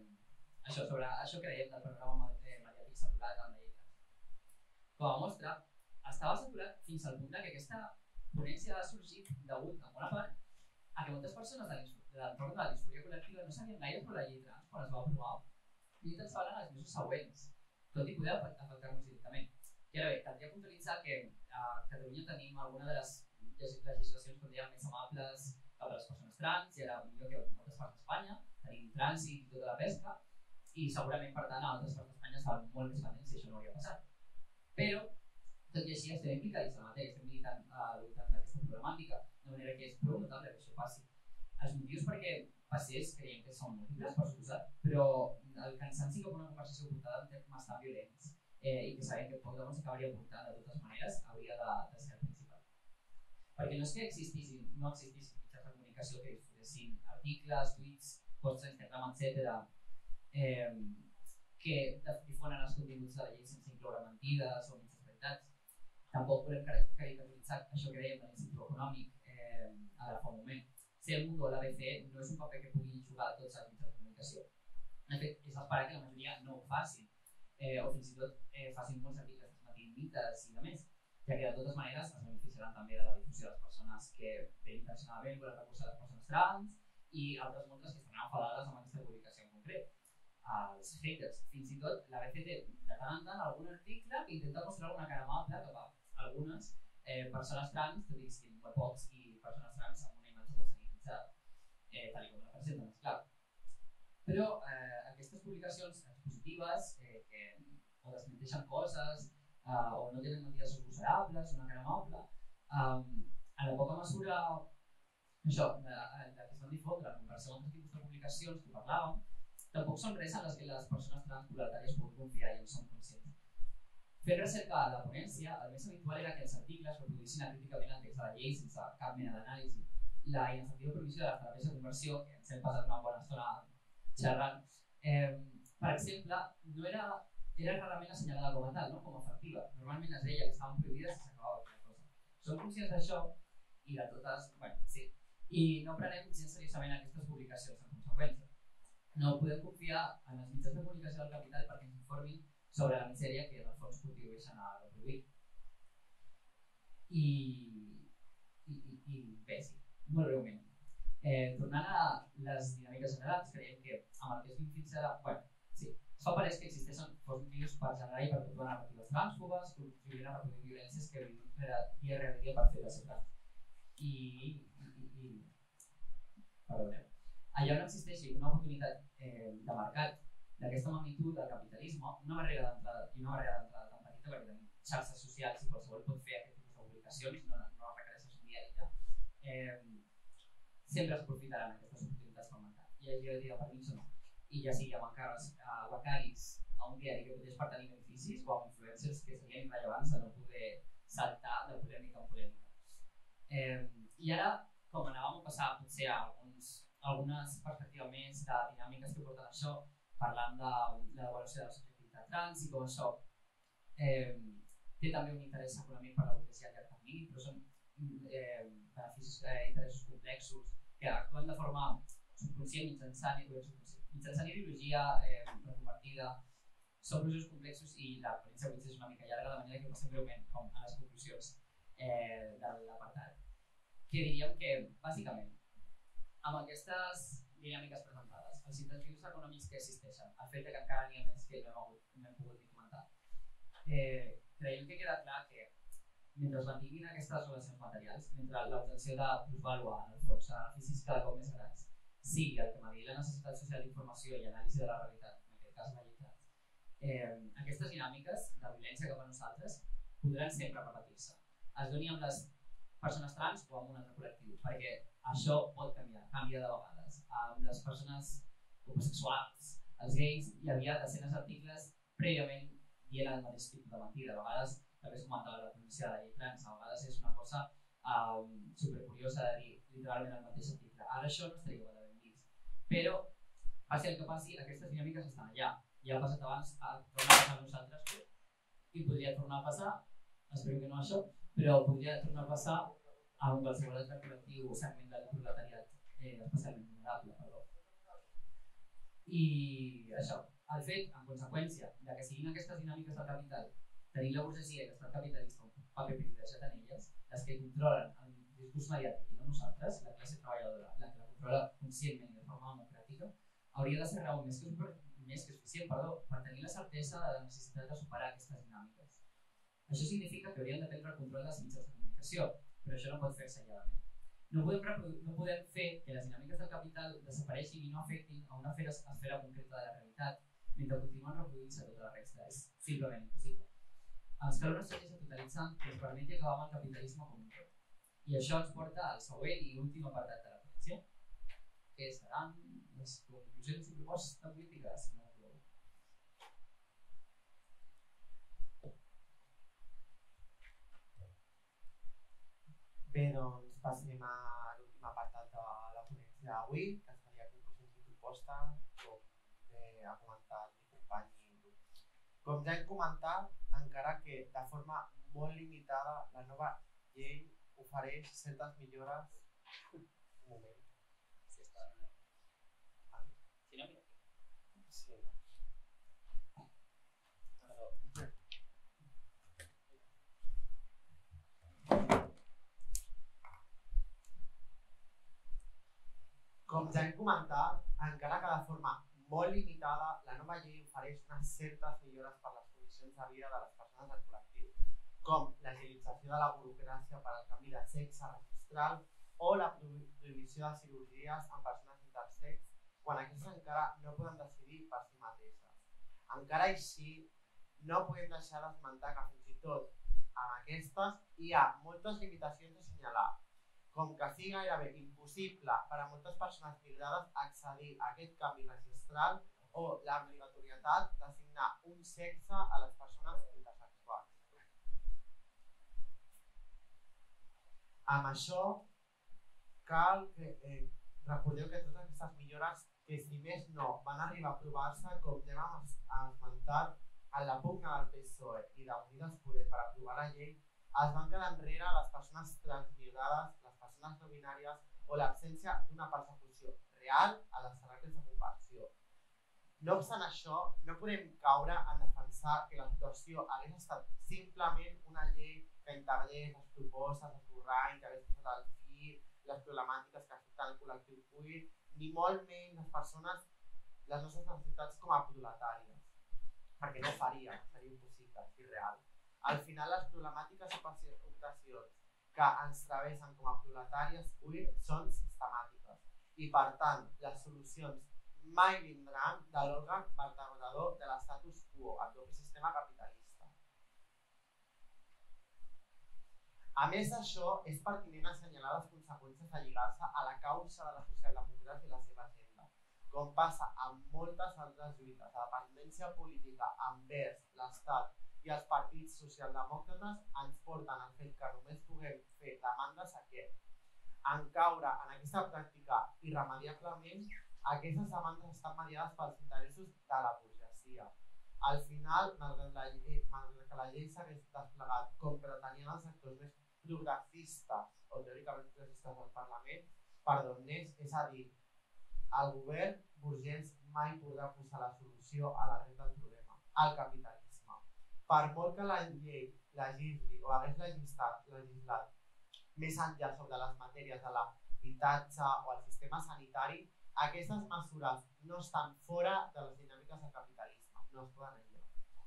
sobre això que dèiem del panorama mediàtic saturat amb la llei trans. Com a mostra, estava saturat fins al punt que aquesta ponència ha sorgit degut en bona part a que moltes persones de l'entorn de la disforia col·lectiva no sabien gaire sobre la llei trans quan es va aprovar i tan sols en els mesos següents, tot i poder afectar-nos directament. I ara bé, caldria puntualitzar que a Catalunya tenim alguna de les legislacions, com dèiem, més amables cap a les persones trans, i era millor que moltes parts d'Espanya, tenim trànsit i tota la pesca, i segurament, per tant, a altres parts d'Espanya estaven molt més pendents si això no hauria passat. Però, tot i així, estem implicats en la matèria, estem militant al voltant d'aquesta problemàtica, de manera que és prou notable que això passi. Els motius perquè passés creiem que són múltiples, per suposat, però el cansanci cap a una conversació portada en termes tan violents i que sabem que poc de bon s'acabaria portant de totes maneres, hauria de ser el principal. Perquè no és que no existissin mitjans de comunicació que difondessin articles, tuits, posts a Instagram, etc., que difonen els continguts de la llei sense incloure mentides o mitges veritats. Tampoc volem caricaturitzar això que dèiem de l'incentiu econòmic ara fa un moment. Ser el Mundo o l'ABC no és un paper que puguin jugar tots els mitjans de comunicació. De fet, és d'esperar que la majoria no ho facin, o fins i tot facin molts articles que transmetin mites i de més, ja que de totes maneres es beneficiaran també de la difusió de les persones que ben intencionadament volen recursos a les persones trans i altres moltes que estan enfadades amb aquesta publicació en concret. Els haters, fins i tot l'ABC té de tant en tant algun article que intenta mostrar una cara amable cap a algunes persones trans, tot i que siguin molt pocs i persones trans amb una imatge molt sanititzada, tal com la presenten, esclar. Però aquestes publicacions expositives que o desmenteixen coses o no tenen mentides agosarables, una cara amable, a la poca mesura això, de que es van difondre en comparació amb altres tipus de publicacions que parlàvem, tampoc són res en les que les persones transproletàries puguin confiar i en són conscients. Fent recerca a la ponència, el més habitual era que els articles reproduïssin acríticament el text de la llei sense cap mena d'anàlisi. La inefectiva provisió de les terapies de conversió, que ens hem passat una bona estona xerrant, per exemple, no era rarament assenyalada com a tal, com a efectiva. Normalment es deia que estaven prohibides i s'acabava aquella cosa. Som conscients d'això i de totes, sí, i no prenem gens seriosament aquestes publicacions en conseqüència. No podem confiar en els mitjans de comunicació del capital perquè ens informin sobre la misèria que en el fons contribueixen a reproduir. I bé, sí, molt breument. Tornant a les dinàmiques generals, creiem que amb el que es fins ara, sí, es fa pareix que existeixen motius per generar i perpetuar narratives trànsfobes, contribuint a reproduir violències que vivim dia rere dia per fer de ser trans. Perdoneu. allà on existeixi una oportunitat de mercat d'aquesta magnitud del capitalisme, una barrera d'entrada tan petita, perquè tenim xarxes socials i qualsevol pot fer aquest tipus de publicacions, no requereixes un diari, sempre s'aprofitaran aquestes oportunitats pel mercat. I hagi de dir per mi no. I ja sigui amb encàrrecs becaris a un diari que podés pertenir beneficis o amb influencers que serien irrellevants de no poder saltar de polèmica en polèmica. I ara, com anàvem a passar potser a algunes perspectives més de dinàmiques que porten això, parlant de l'avaluació de la subjectivitat trans i com això té també un interès econòmic per la burguesia a llarg termini, però són beneficis, interessos complexos que actuen de forma subconscient mitjançant ideologia reconvertida. Són processos complexos i la ponència avui és una mica llarga, de manera que passem breument a les conclusions de l'apartat. Que diríem que, bàsicament, amb aquestes dinàmiques presentades, els incentius econòmics que existeixen, el fet que encara n'hi ha més que no hem pogut ni comentar, creiem que queda clar que mentre es mantinguin aquestes relacions materials, mentre l'obtenció de plusvàlua en el fons a beneficis cada cop més grans sigui el que mediï la necessitat social d'informació i anàlisi de la realitat, en aquest cas la llei trans, aquestes dinàmiques de violència cap a nosaltres podran sempre repetir-se. Es doni amb les persones trans o amb un altre col·lectiu, perquè això pot canvia de vegades. Amb les persones homosexuals, els gais, hi havia desenes d'articles prèviament dient el mateix tipus de mentida. A vegades també es comentava la província de la llei trans, a vegades és una cosa supercuriosa de dir literalment el mateix article. Ara això no estaria igual de ben vist. Però, passi el que passi, aquestes dinàmiques estan allà. Ja ha passat abans, torna a passar a nosaltres i podria tornar a passar, espero que no això, però podria tornar a passar amb qualsevol altre col·lectiu o segment del proletariat especialment vulnerable. I això, el fet, en conseqüència, de que siguin aquestes dinàmiques del capital, tenir la burgesia i l'estat capitalista un paper privilegiat en elles, les que controlen el discurs mediàtic i no nosaltres, la classe treballadora, la que la controla conscientment i de forma democràtica, hauria de ser raó més que suficient per tenir la certesa de la necessitat de superar aquestes dinàmiques. Això significa que hauríem de prendre el control dels mitjans de comunicació, però això no pot fer-se aïlladament. No podem fer que les dinàmiques del capital desapareixin i no afectin a una esfera concreta de la realitat, mentre continuen reproduint-se tota la resta. És simplement impossible. Escalar una estratègia totalitzant que ens permeti acabar amb el capitalisme com un tot. I això ens porta al següent i últim apartat de la ponència, que seran les conclusions i propostes polítiques. Bé, doncs passem a l'últim apartat de la ponència d'avui, que seria conclusions i propostes, com bé ha comentat el company Bru. Com ja hem comentat, encara que de forma molt limitada, la nova llei ofereix certes millores. Un moment. Si està en el... Si no, mira. Sí. Com ja hem comentat, encara que de forma molt limitada, la nova llei ofereix unes certes millores per les condicions de vida de les persones del col·lectiu, com l'agilització de la burocràcia per al canvi de sexe registral o la prohibició de cirurgies en persones intersex quan aquestes encara no poden decidir per si mateixes. Encara així, no podem deixar d'esmentar que fins i tot amb aquestes hi ha moltes limitacions a assenyalar, com que sigui gairebé impossible per a moltes persones migrades accedir a aquest canvi registral o l'obligatorietat d'assignar un sexe a les persones intersexuals. Amb això, cal que recordeu que totes aquestes millores, que si més no van arribar a aprovar-se, com ja vam esmentar, en la pugna del PSOE i d'Unides Podem per aprovar la llei, es van quedar enrere les persones transmigrades, les persones no binàries o l'absència d'una persecució real a les teràpies de conversió. No obstant això, no podem caure en defensar que la situació hagués estat simplement una llei que integrés les propostes d'esborrany, que hagués posat al fi les problemàtiques que afecten el col·lectiu queer, ni molt menys les persones, les nostres necessitats com a proletàries, perquè no faria, seria impossible, irreal. Al final, les problemàtiques o ocasions que ens travessen com a proletàries queer són sistemàtiques I, per tant, les solucions mai vindran de l'òrgan vertebrador de l'estatus quo, el propi sistema capitalista. A més d'això, és pertinent assenyalar les conseqüències de lligar-se a la causa de la socialdemocràcia i la seva agenda, com passa amb moltes altres lluites de dependència política envers l'Estat i els partits socialdemòcrates ens porten al fet que només puguem fer demandes a què? En caure en aquesta pràctica irremediablement, aquestes demandes estan mediades pels interessos de la burgesia. Al final, malgrat que la llei s'hagués desplegat com pretenien els actors més progressistes o teòricament progressistes del Parlament, per d'on n'és, és a dir, el govern burgès mai podrà posar la solució a l'arrel del problema, al capitalisme. Per molt que la llei legisli o hagués legislat més enllà sobre les matèries de l'habitatge o el sistema sanitari, aquestes mesures no estan fora de les dinàmiques del capitalisme, no es poden enlloc.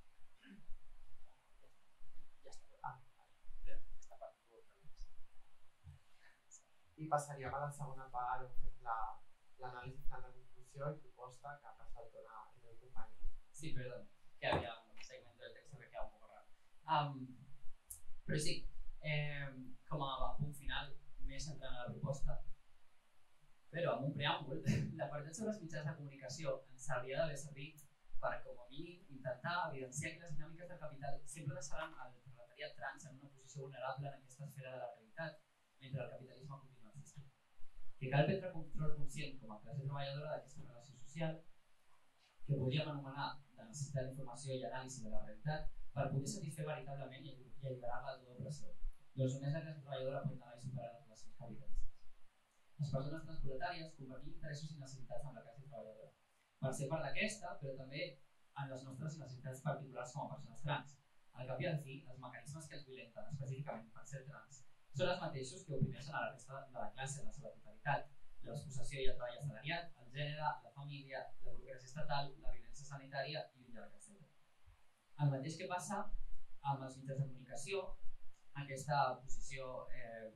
I passaríem a la segona part, on fem l'anàlisi final de conclusió i proposta que ha passat el meu company. Sí, perdó, que había un segmento del texto que queda un poco raro. Però sí, com a punt final, més entrant a la proposta, però amb un preàmbul, l'apartat sobre els mitjans de comunicació ens hauria d'haver servit per, com a mínim, intentar evidenciar que les dinàmiques del capital sempre deixaran el proletariat trans en una posició vulnerable en aquesta esfera de la realitat, mentre el capitalisme continua existint. Que cal prendre control conscient com a classe treballadora d'aquesta relació social, que podríem anomenar de necessitat d'informació i anàlisi de la realitat per poder satisfer veritablement i alliberar-la de tota opressió. Doncs només la classe treballadora pot negar i superar les relacions capitalistes. Les persones transproletàries compartim interessos i necessitats amb la classe treballadora. Per ser part d'aquesta, però també en les nostres necessitats particulars com a persones trans. Al cap i al fi, els mecanismes que ens violenten específicament per ser trans són els mateixos que oprimeixen a la resta de la classe en la seva totalitat. La despossessió i el treball assalariat, el gènere, la família, la burocràcia estatal, la violència sanitària i un llarg etcètera. El mateix que passa amb els mitjans de comunicació, aquesta posició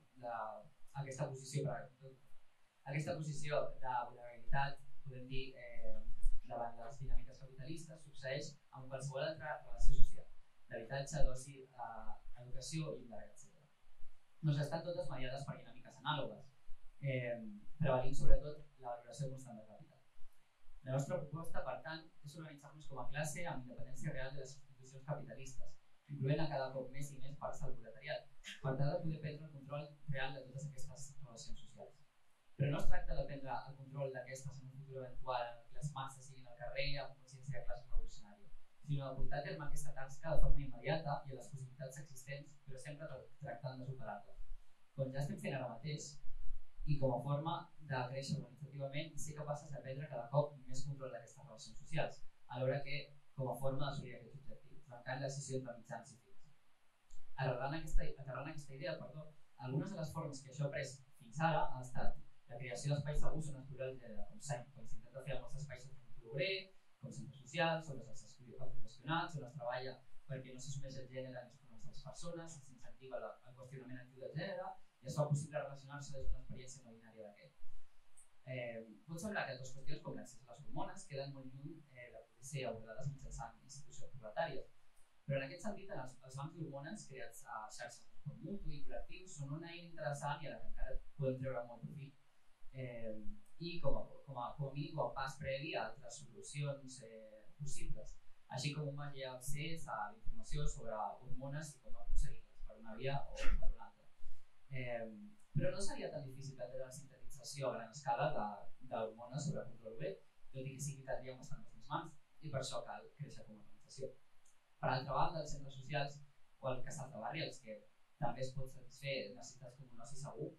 de vulnerabilitat, podem dir, davant les dinàmiques capitalistes, succeeix amb qualsevol altra relació social, d'habitatge, d'oci, educació i un llarg etcètera. Doncs estan totes mediades per dinàmiques anàlogues, prevalint sobretot la valoració constant del capital. La nostra proposta, per tant, és organitzar-nos com a classe amb independència real de les institucions capitalistes, incloent a cada cop més i més parts del proletariat, per tal de poder prendre el control real de totes aquestes relacions socials. Però no es tracta de prendre el control d'aquestes en un futur eventual en què les masses siguin al carrer amb consciència de classe revolucionària, sinó de portar a terme aquesta tasca de forma immediata i a les possibilitats existents, però sempre tractant de superar-les. Com ja estem fent ara mateix, i com a forma de créixer organitzativament i ser capaces de prendre cada cop més control d'aquestes relacions socials, alhora que com a forma d'assolir aquests objectius, trencant la decisió entre mitjans i fins. Aterrant aquesta idea, algunes de les formes que això ha pres fins ara ha estat la creació d'espais segurs on explorar el gènere, com s'intenta fer en molts espais de futur obrer, com centres socials, on els estudis autogestionats, on es treballa perquè no s'assumeix el gènere ni es coneix les persones, s'incentiva el qüestionament actiu del gènere i es fa possible relacionar-se des d'una experiència no binària d'aquest. Pot semblar que altres qüestions com l'accés a les hormones queden molt lluny de poder ser abordades mitjançant institucions proletàries, però en aquest sentit els bancs d'hormones creats a xarxes de transport mutu i col·lectius són una eina interessant i a la que encara podem treure molt profit i com a mínim com a pas previ a altres solucions possibles, així com un major accés a la informació sobre hormones i com aconseguir-les per una via o per una altra. Però no seria tan difícil prendre la sintetització a gran escala d'hormones sobre control B, tot i que sí que caldrien bastantes més mans i per això cal créixer com a organització. Per altra banda, els centres socials o el casal de barri, els que també es pot satisfer necessitats com un oci segur,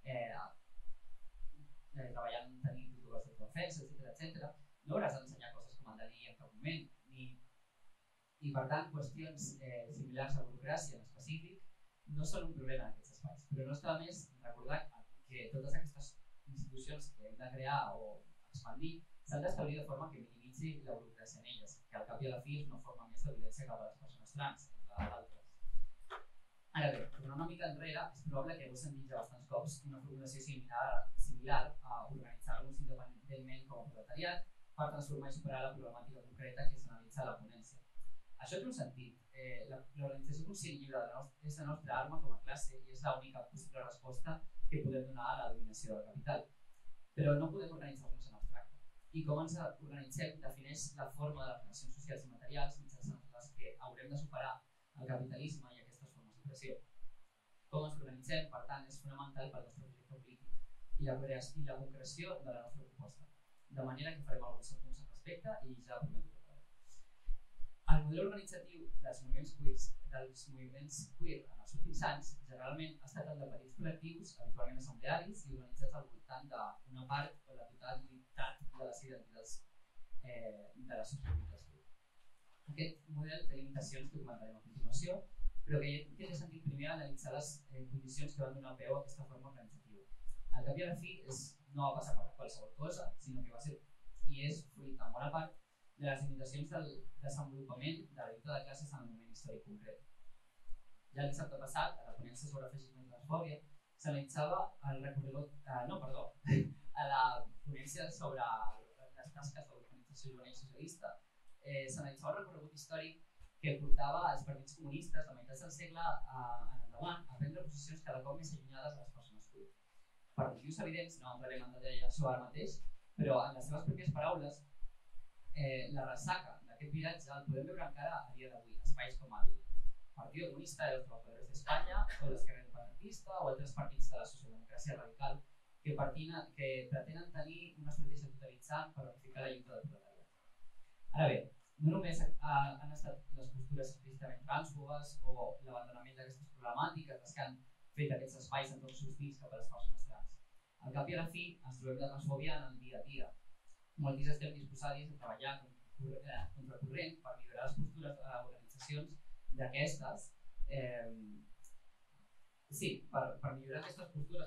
treballant en tenir tutores d'autodefensa, etc., no hauràs d'ensenyar coses com el DNI en cap moment, i per tant qüestions similars a burocràcia en específic no són un problema en aquests espais, però no està de més recordar que totes aquestes institucions que hem de crear o expandir s'han d'establir de forma que minimitzi la burocràcia en elles, que al cap i a la fi és una forma més de violència cap a les persones trans, entre d'altres. Ara bé, tornant una mica enrere, és probable que heu sentit ja bastants cops una formulació similar a organitzar-nos independentment com a proletariat per transformar i superar la problemàtica concreta que s'analitza a la ponència. Això té un sentit. L'organització conscient i lliure és la nostra arma com a classe i és l'única possible resposta que podem donar a la dominació del capital. Però no podem organitzar-nos en abstracte. I com ens organitzem defineix la forma de les relacions socials i materials mitjançant les que haurem de superar el capitalisme i aquestes formes d'opressió. Com ens organitzem, per tant, és fonamental pel nostre projecte polític i la concreció de la nostra proposta. De manera que farem alguns apunts al respecte i ja prometo que acabem. El model organitzatiu dels moviments queer en els últims anys generalment ha estat el de petits col·lectius, habitualment assemblearis i organitzats al voltant d'una part o la totalitat de les identitats de les subjectivitats queer. Aquest model té limitacions que comentarem a continuació, però que té sentit primer analitzar les condicions que van donar peu a aquesta forma organitzativa. Al cap i a la fi no va passar per qualsevol cosa, sinó que va ser i és fruit en bona part de les limitacions del desenvolupament de la lluita de classes en un moment històric concret. Ja el dissabte passat, a la ponència sobre feixisme i transfòbia, s'analitzava el recorregut, a la ponència sobre les tasques de l'organització juvenil socialista, s'analitzava el recorregut històric que portava els partits comunistes a meitats del segle en endavant a prendre posicions cada cop més allunyades de les persones queer. Per motius evidents, no entrarem en detall això ara mateix, però en les seves pròpies paraules, la ressaca d'aquest viratge el podem veure encara a dia d'avui. Espais com el Partit Comunista de los Trabajadores d'Espanya o l'Esquerra Independentista o altres partits de la socialdemocràcia radical que pretenen tenir una estratègia totalitzant per unificar la lluita del proletariat. Ara bé, no només han estat les postures explícitament trànsfobes o l'abandonament d'aquestes problemàtiques les que han fet aquests espais en tots hostils cap a les persones trans. Al cap i a la fi, ens trobem la transfòbia en el dia a dia. Molts estem disposats a treballar contracorrent per millorar les postures de les organitzacions d'aquestes, per millorar aquestes postures,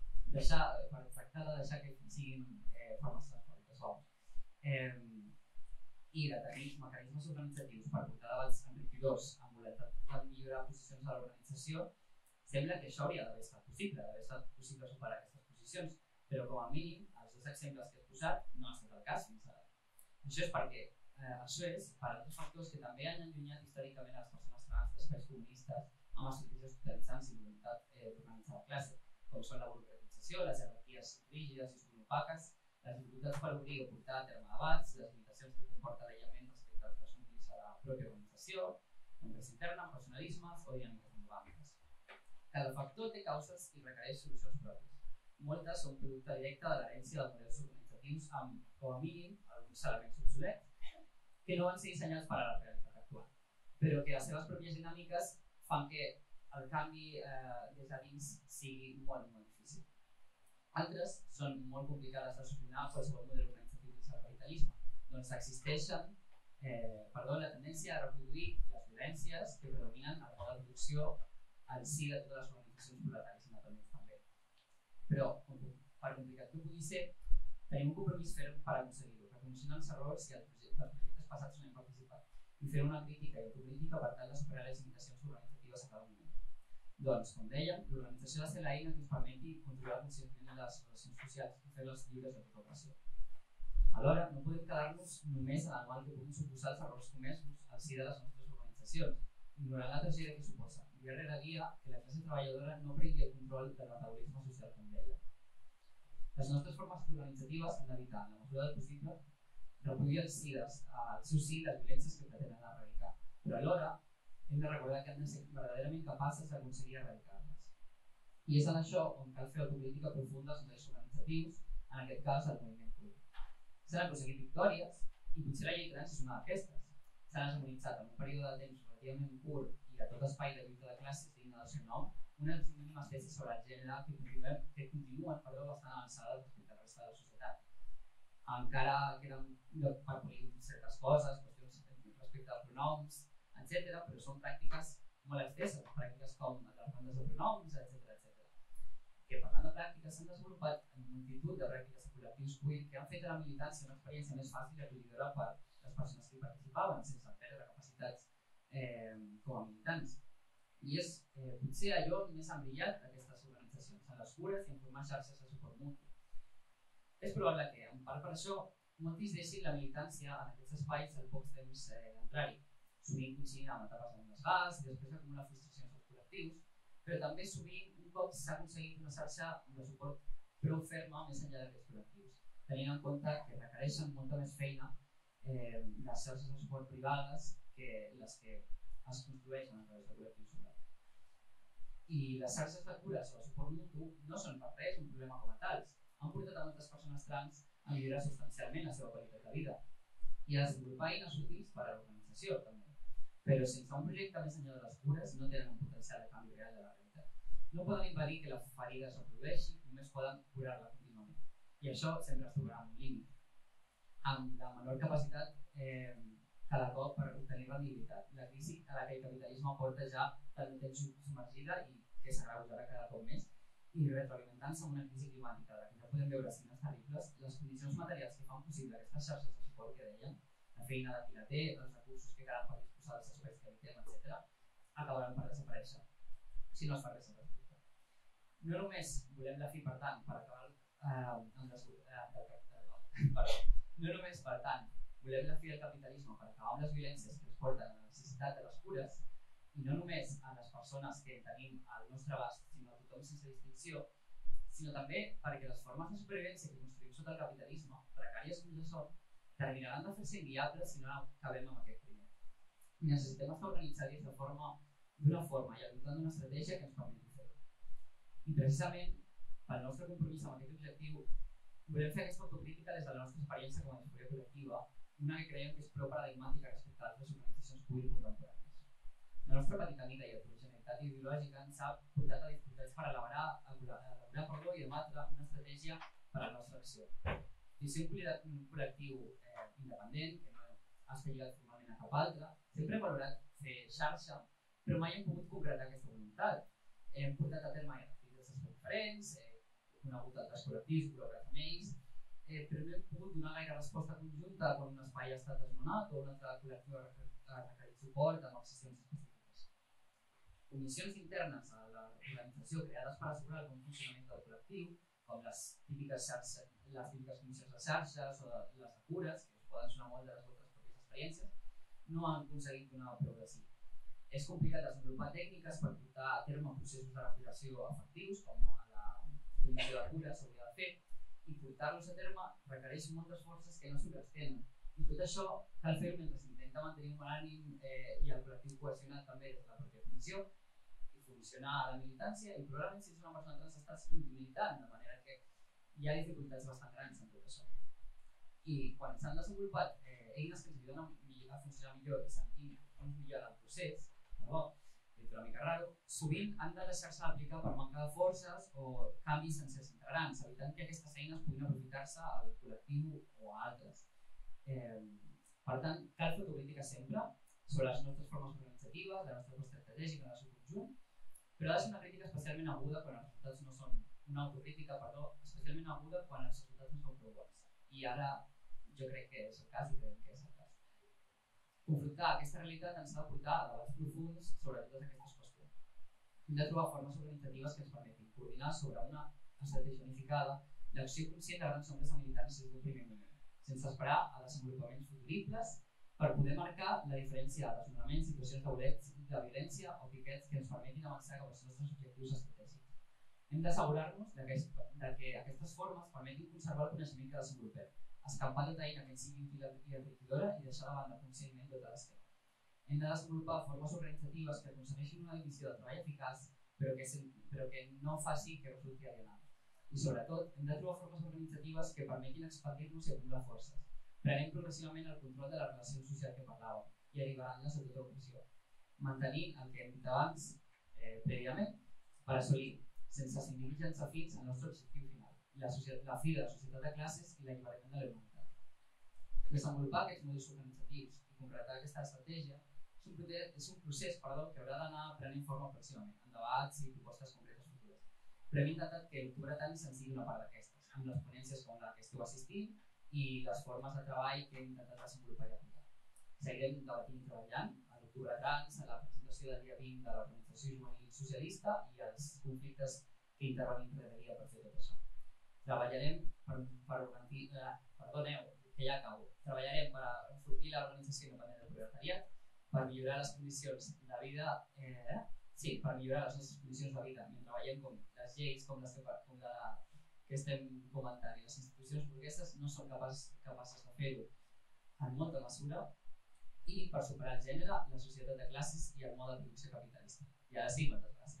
per tractar de deixar que siguin formes transfòbiques. I de tenir mecanismes organitzatius per portar debats enriquidors amb voluntat de millorar posicions de l'organització, sembla que això hauria d'haver estat possible superar aquestes posicions, però com a mínim els dos exemples que he posat no ha estat el cas fins ara. Això és per altres factors que també han allunyat històricament a les persones trans d'espais comunistes amb estratègies totalitzants i voluntat d'organitzar la classe, com són la burocratització, les jerarquies rígides i opaques, les dificultats per obrir o portar a terme debats, les limitacions que comporta l'aïllament respecte a altres nuclis a la pròpia organització, empresa interna, personalismes o dinàmiques endogàmiques. Cada factor té causes i requereix solucions pròpies. Moltes són producte directe de l'herència de models organitzatius amb, com a mínim, alguns elements obsolets que no van ser dissenyats per a la realitat actual, però que les seves pròpies dinàmiques fan que el canvi des de dins sigui molt difícil. Altres són molt complicades de solucionar a qualsevol model organitzatiu dins del capitalisme, doncs existeixen la tendència a reproduir les violències que predominen a la de producció al si de totes les organitzacions proletàries independents també. Però, per complicat que pugui ser, tenim un compromís ferm per aconseguir-ho, reconeixent els errors i els projectes passats on hem participat i fent una crítica i autocrítica per tal de superar les limitacions organitzatives a cada moment. Doncs, com dèiem, l'organització ha de ser l'eina que ens permeti controlar conscientment les relacions socials i fer-les lliures de tota opressió. Alhora, no podem quedar-nos només en el mal que puguin suposar els errors comesos al si de les nostres organitzacions, ignorant la tragèdia que suposa, dia rere dia, que la classe treballadora no prengui el control del metabolisme social com deia. Les nostres formes organitzatives han d'evitar, en la mesura del possible, reproduir al seu si les violències que pretenen erradicar, però alhora hem de recordar que han de ser verdaderament capaces d'aconseguir erradicar-les. I és en això on cal fer autocrítica profunda als models organitzatius, en aquest cas el moviment queer. S'han aconseguit victòries i potser la llei trans és una d'aquestes. S'han hegemonitzat en un període de temps relativament curt i a tot espai de lluita de classes digne del seu nom, unes mínimes tesis sobre el gènere que continuen bastant avançades respecte a la resta de la societat. Encara queda lloc per polir certes coses, qüestions respecte als pronoms, etc., però són pràctiques molt esteses, pràctiques com les bandes de pronoms, etc., que parlant de pràctiques s'han desenvolupat en multitud de pràctiques de col·lectius queer que han fet de la militància una experiència més fàcil i acollidora per les persones que hi participaven, sense perdre capacitats com a militants. I és potser allò més embrillat d'aquestes organitzacions, en les cures i en formar xarxes de suport mutu. És probable que, en part per això, molts deixin la militància en aquests espais al poc temps d'entrar-hi, sovint coincidint amb etapes de desgast i després d'acumular frustracions als col·lectius, però també sovint un cop s'ha aconseguit una xarxa de suport prou ferma més enllà d'aquests col·lectius, tenint en compte que requereixen molta més feina les xarxes de suport privades que les que es construeixen a través de col·lectius oberts. I les xarxes de cures o de suport mutu no són per res un problema com a tals. Han portat a moltes persones trans a millorar substancialment la seva qualitat de vida i a desenvolupar eines útils per a l'organització també. Però sense un projecte més enllà de les cures no tenen un potencial de canvi real de la realitat. No poden impedir que la ferida es reprodueixi, només poden curar-la contínuament. I això sempre es trobarà en un límit, amb la menor capacitat cada cop per obtenir rendibilitat. La crisi a la que el capitalisme porta ja tant temps submergida i que s'agreujarà cada cop més, i retroalimentant-se amb una crisi climàtica de la que ja podem veure signes terribles, les condicions materials que fan possible aquestes xarxes de suport que deien, la feina de qui la té, els recursos que queden per disposar dels espais que habitem, etc., acabaran per desaparèixer, si no es fa res al respecte. No només volem la fi, per tant, per acabar no només, per tant, volem la fi del capitalisme per acabar amb les violències que ens porten a la necessitat de les cures, i no només a les persones que tenim al nostre abast, sinó a tothom sense distinció, sinó també perquè les formes de supervivència que construïm sota el capitalisme, precàries com ja són, terminaran de fer-se inviables si no acabem amb aquest primer. I necessitem estar organitzats d'una forma i al voltant d'una estratègia que ens permeti fer-ho. I precisament, pel nostre compromís amb aquest objectiu, volem fer aquesta autocrítica des de la nostra experiència com a discussió col·lectiva, una que creiem que és prou paradigmàtica respecte a altres organitzacions públiques contemporànies. La nostra petita mida i heterogeneïtat ideològica ens ha portat a dificultats per elaborar i debatre una estratègia per a la nostra acció. I ser un col·lectiu independent, que no està lligat formalment a cap altre, sempre hem valorat fer xarxa, però mai hem pogut concretar aquesta voluntat. Hem portat a terme activitats diferents, conegut altres col·lectius, col·laborat amb ells, però no hem pogut donar gaire resposta conjunta quan un espai ha estat desnonat o un altre col·lectiu ha requerit suport amb accions específiques. Comissions internes a l'organització creades per assegurar el bon funcionament del col·lectiu, com les típiques comissions de xarxes o les de cures, que us poden sonar molt de les vostres pròpies experiències, no han aconseguit donar prou de sí. És complicat desenvolupar tècniques per portar a terme processos de recuperació efectius, com a la comissió de cures s'hauria de fer, i portar-los a terme requereix moltes forces que no sempre es tenen. I tot això cal fer-ho mentre s'intenta mantenir un bon ànim i el col·lectiu cohesionat també des de la pròpia comissió i funcionar a la militància, i probablement si ets una persona trans estàs militant, de manera que hi ha dificultats bastant grans en tot això. I quan s'han desenvolupat eines que ens ajuden a funcionar millor i sentim com millora el procés, una mica raro, sovint han de deixar-se aplicar per manca de forces o canvis sencers integrants, evitant que aquestes eines puguin aprofitar-se al col·lectiu o a altres. Per tant, cal fer autocrítica sempre sobre les nostres formes organitzatives, la nostra aposta estratègica en el seu conjunt, però ha de ser una crítica especialment aguda quan els resultats no són una autocrítica, especialment aguda quan els resultats no són prou bons. I ara jo crec que és el cas i creiem que és el cas. Confrontar aquesta realitat ens ha de portar a debats profunds sobre totes aquestes qüestions. Hem de trobar formes organitzatives que ens permetin coordinar sobre una estratègia unificada l'acció conscient de grans nombres de militants des d'un primer moment, sense esperar a desenvolupaments futuribles per poder marcar la diferència de desnonaments, situacions de violència o piquets que ens permetin avançar cap als nostres objectius estratègics. Hem d'assegurar-nos que aquestes formes permetin conservar el coneixement que desenvolupem, escampar tota eina que ens sigui útil i enriquidora i deixar de banda conscientment tota l'esquema. Hem de desenvolupar formes organitzatives que aconsegueixin una divisió de treball eficaç, però que no faci que resulti alienant. I sobretot, hem de trobar formes organitzatives que permetin expandir-nos i acumular forces, prenent progressivament el control de la relació social que parlàvem i alliberant-les de tota opressió, mantenint el que hem dit abans prèviament per assolir, sense significants afins, el nostre objectiu final, la fi de la societat de classes i l'alliberament de la humanitat. Desenvolupar aquests models organitzatius i concretar aquesta estratègia és un procés que haurà d'anar prenent forma pròximament, en debats i propostes concretes futures. Però hem intentat que l'octubre tant se'n sigui una part d'aquestes, amb les ponències com la que esteu assistint i les formes de treball que hem intentat desenvolupar i aplicar. Seguirem debatint i treballant a l'octubre trans, a la presentació del dia 20 de l'Organització Juvenil Socialista i els conflictes que intervenim darrere per fer tot això. Treballarem treballarem per enfortir l'organització independent del proletariat, per millorar les condicions de vida, per millorar les nostres condicions de vida mentre veiem com les lleis com les que estem comentant i les institucions burgueses no són capaces de fer-ho en molta mesura i per superar el gènere, la societat de classes i el mode de producció capitalista. I ara sí, moltes gràcies.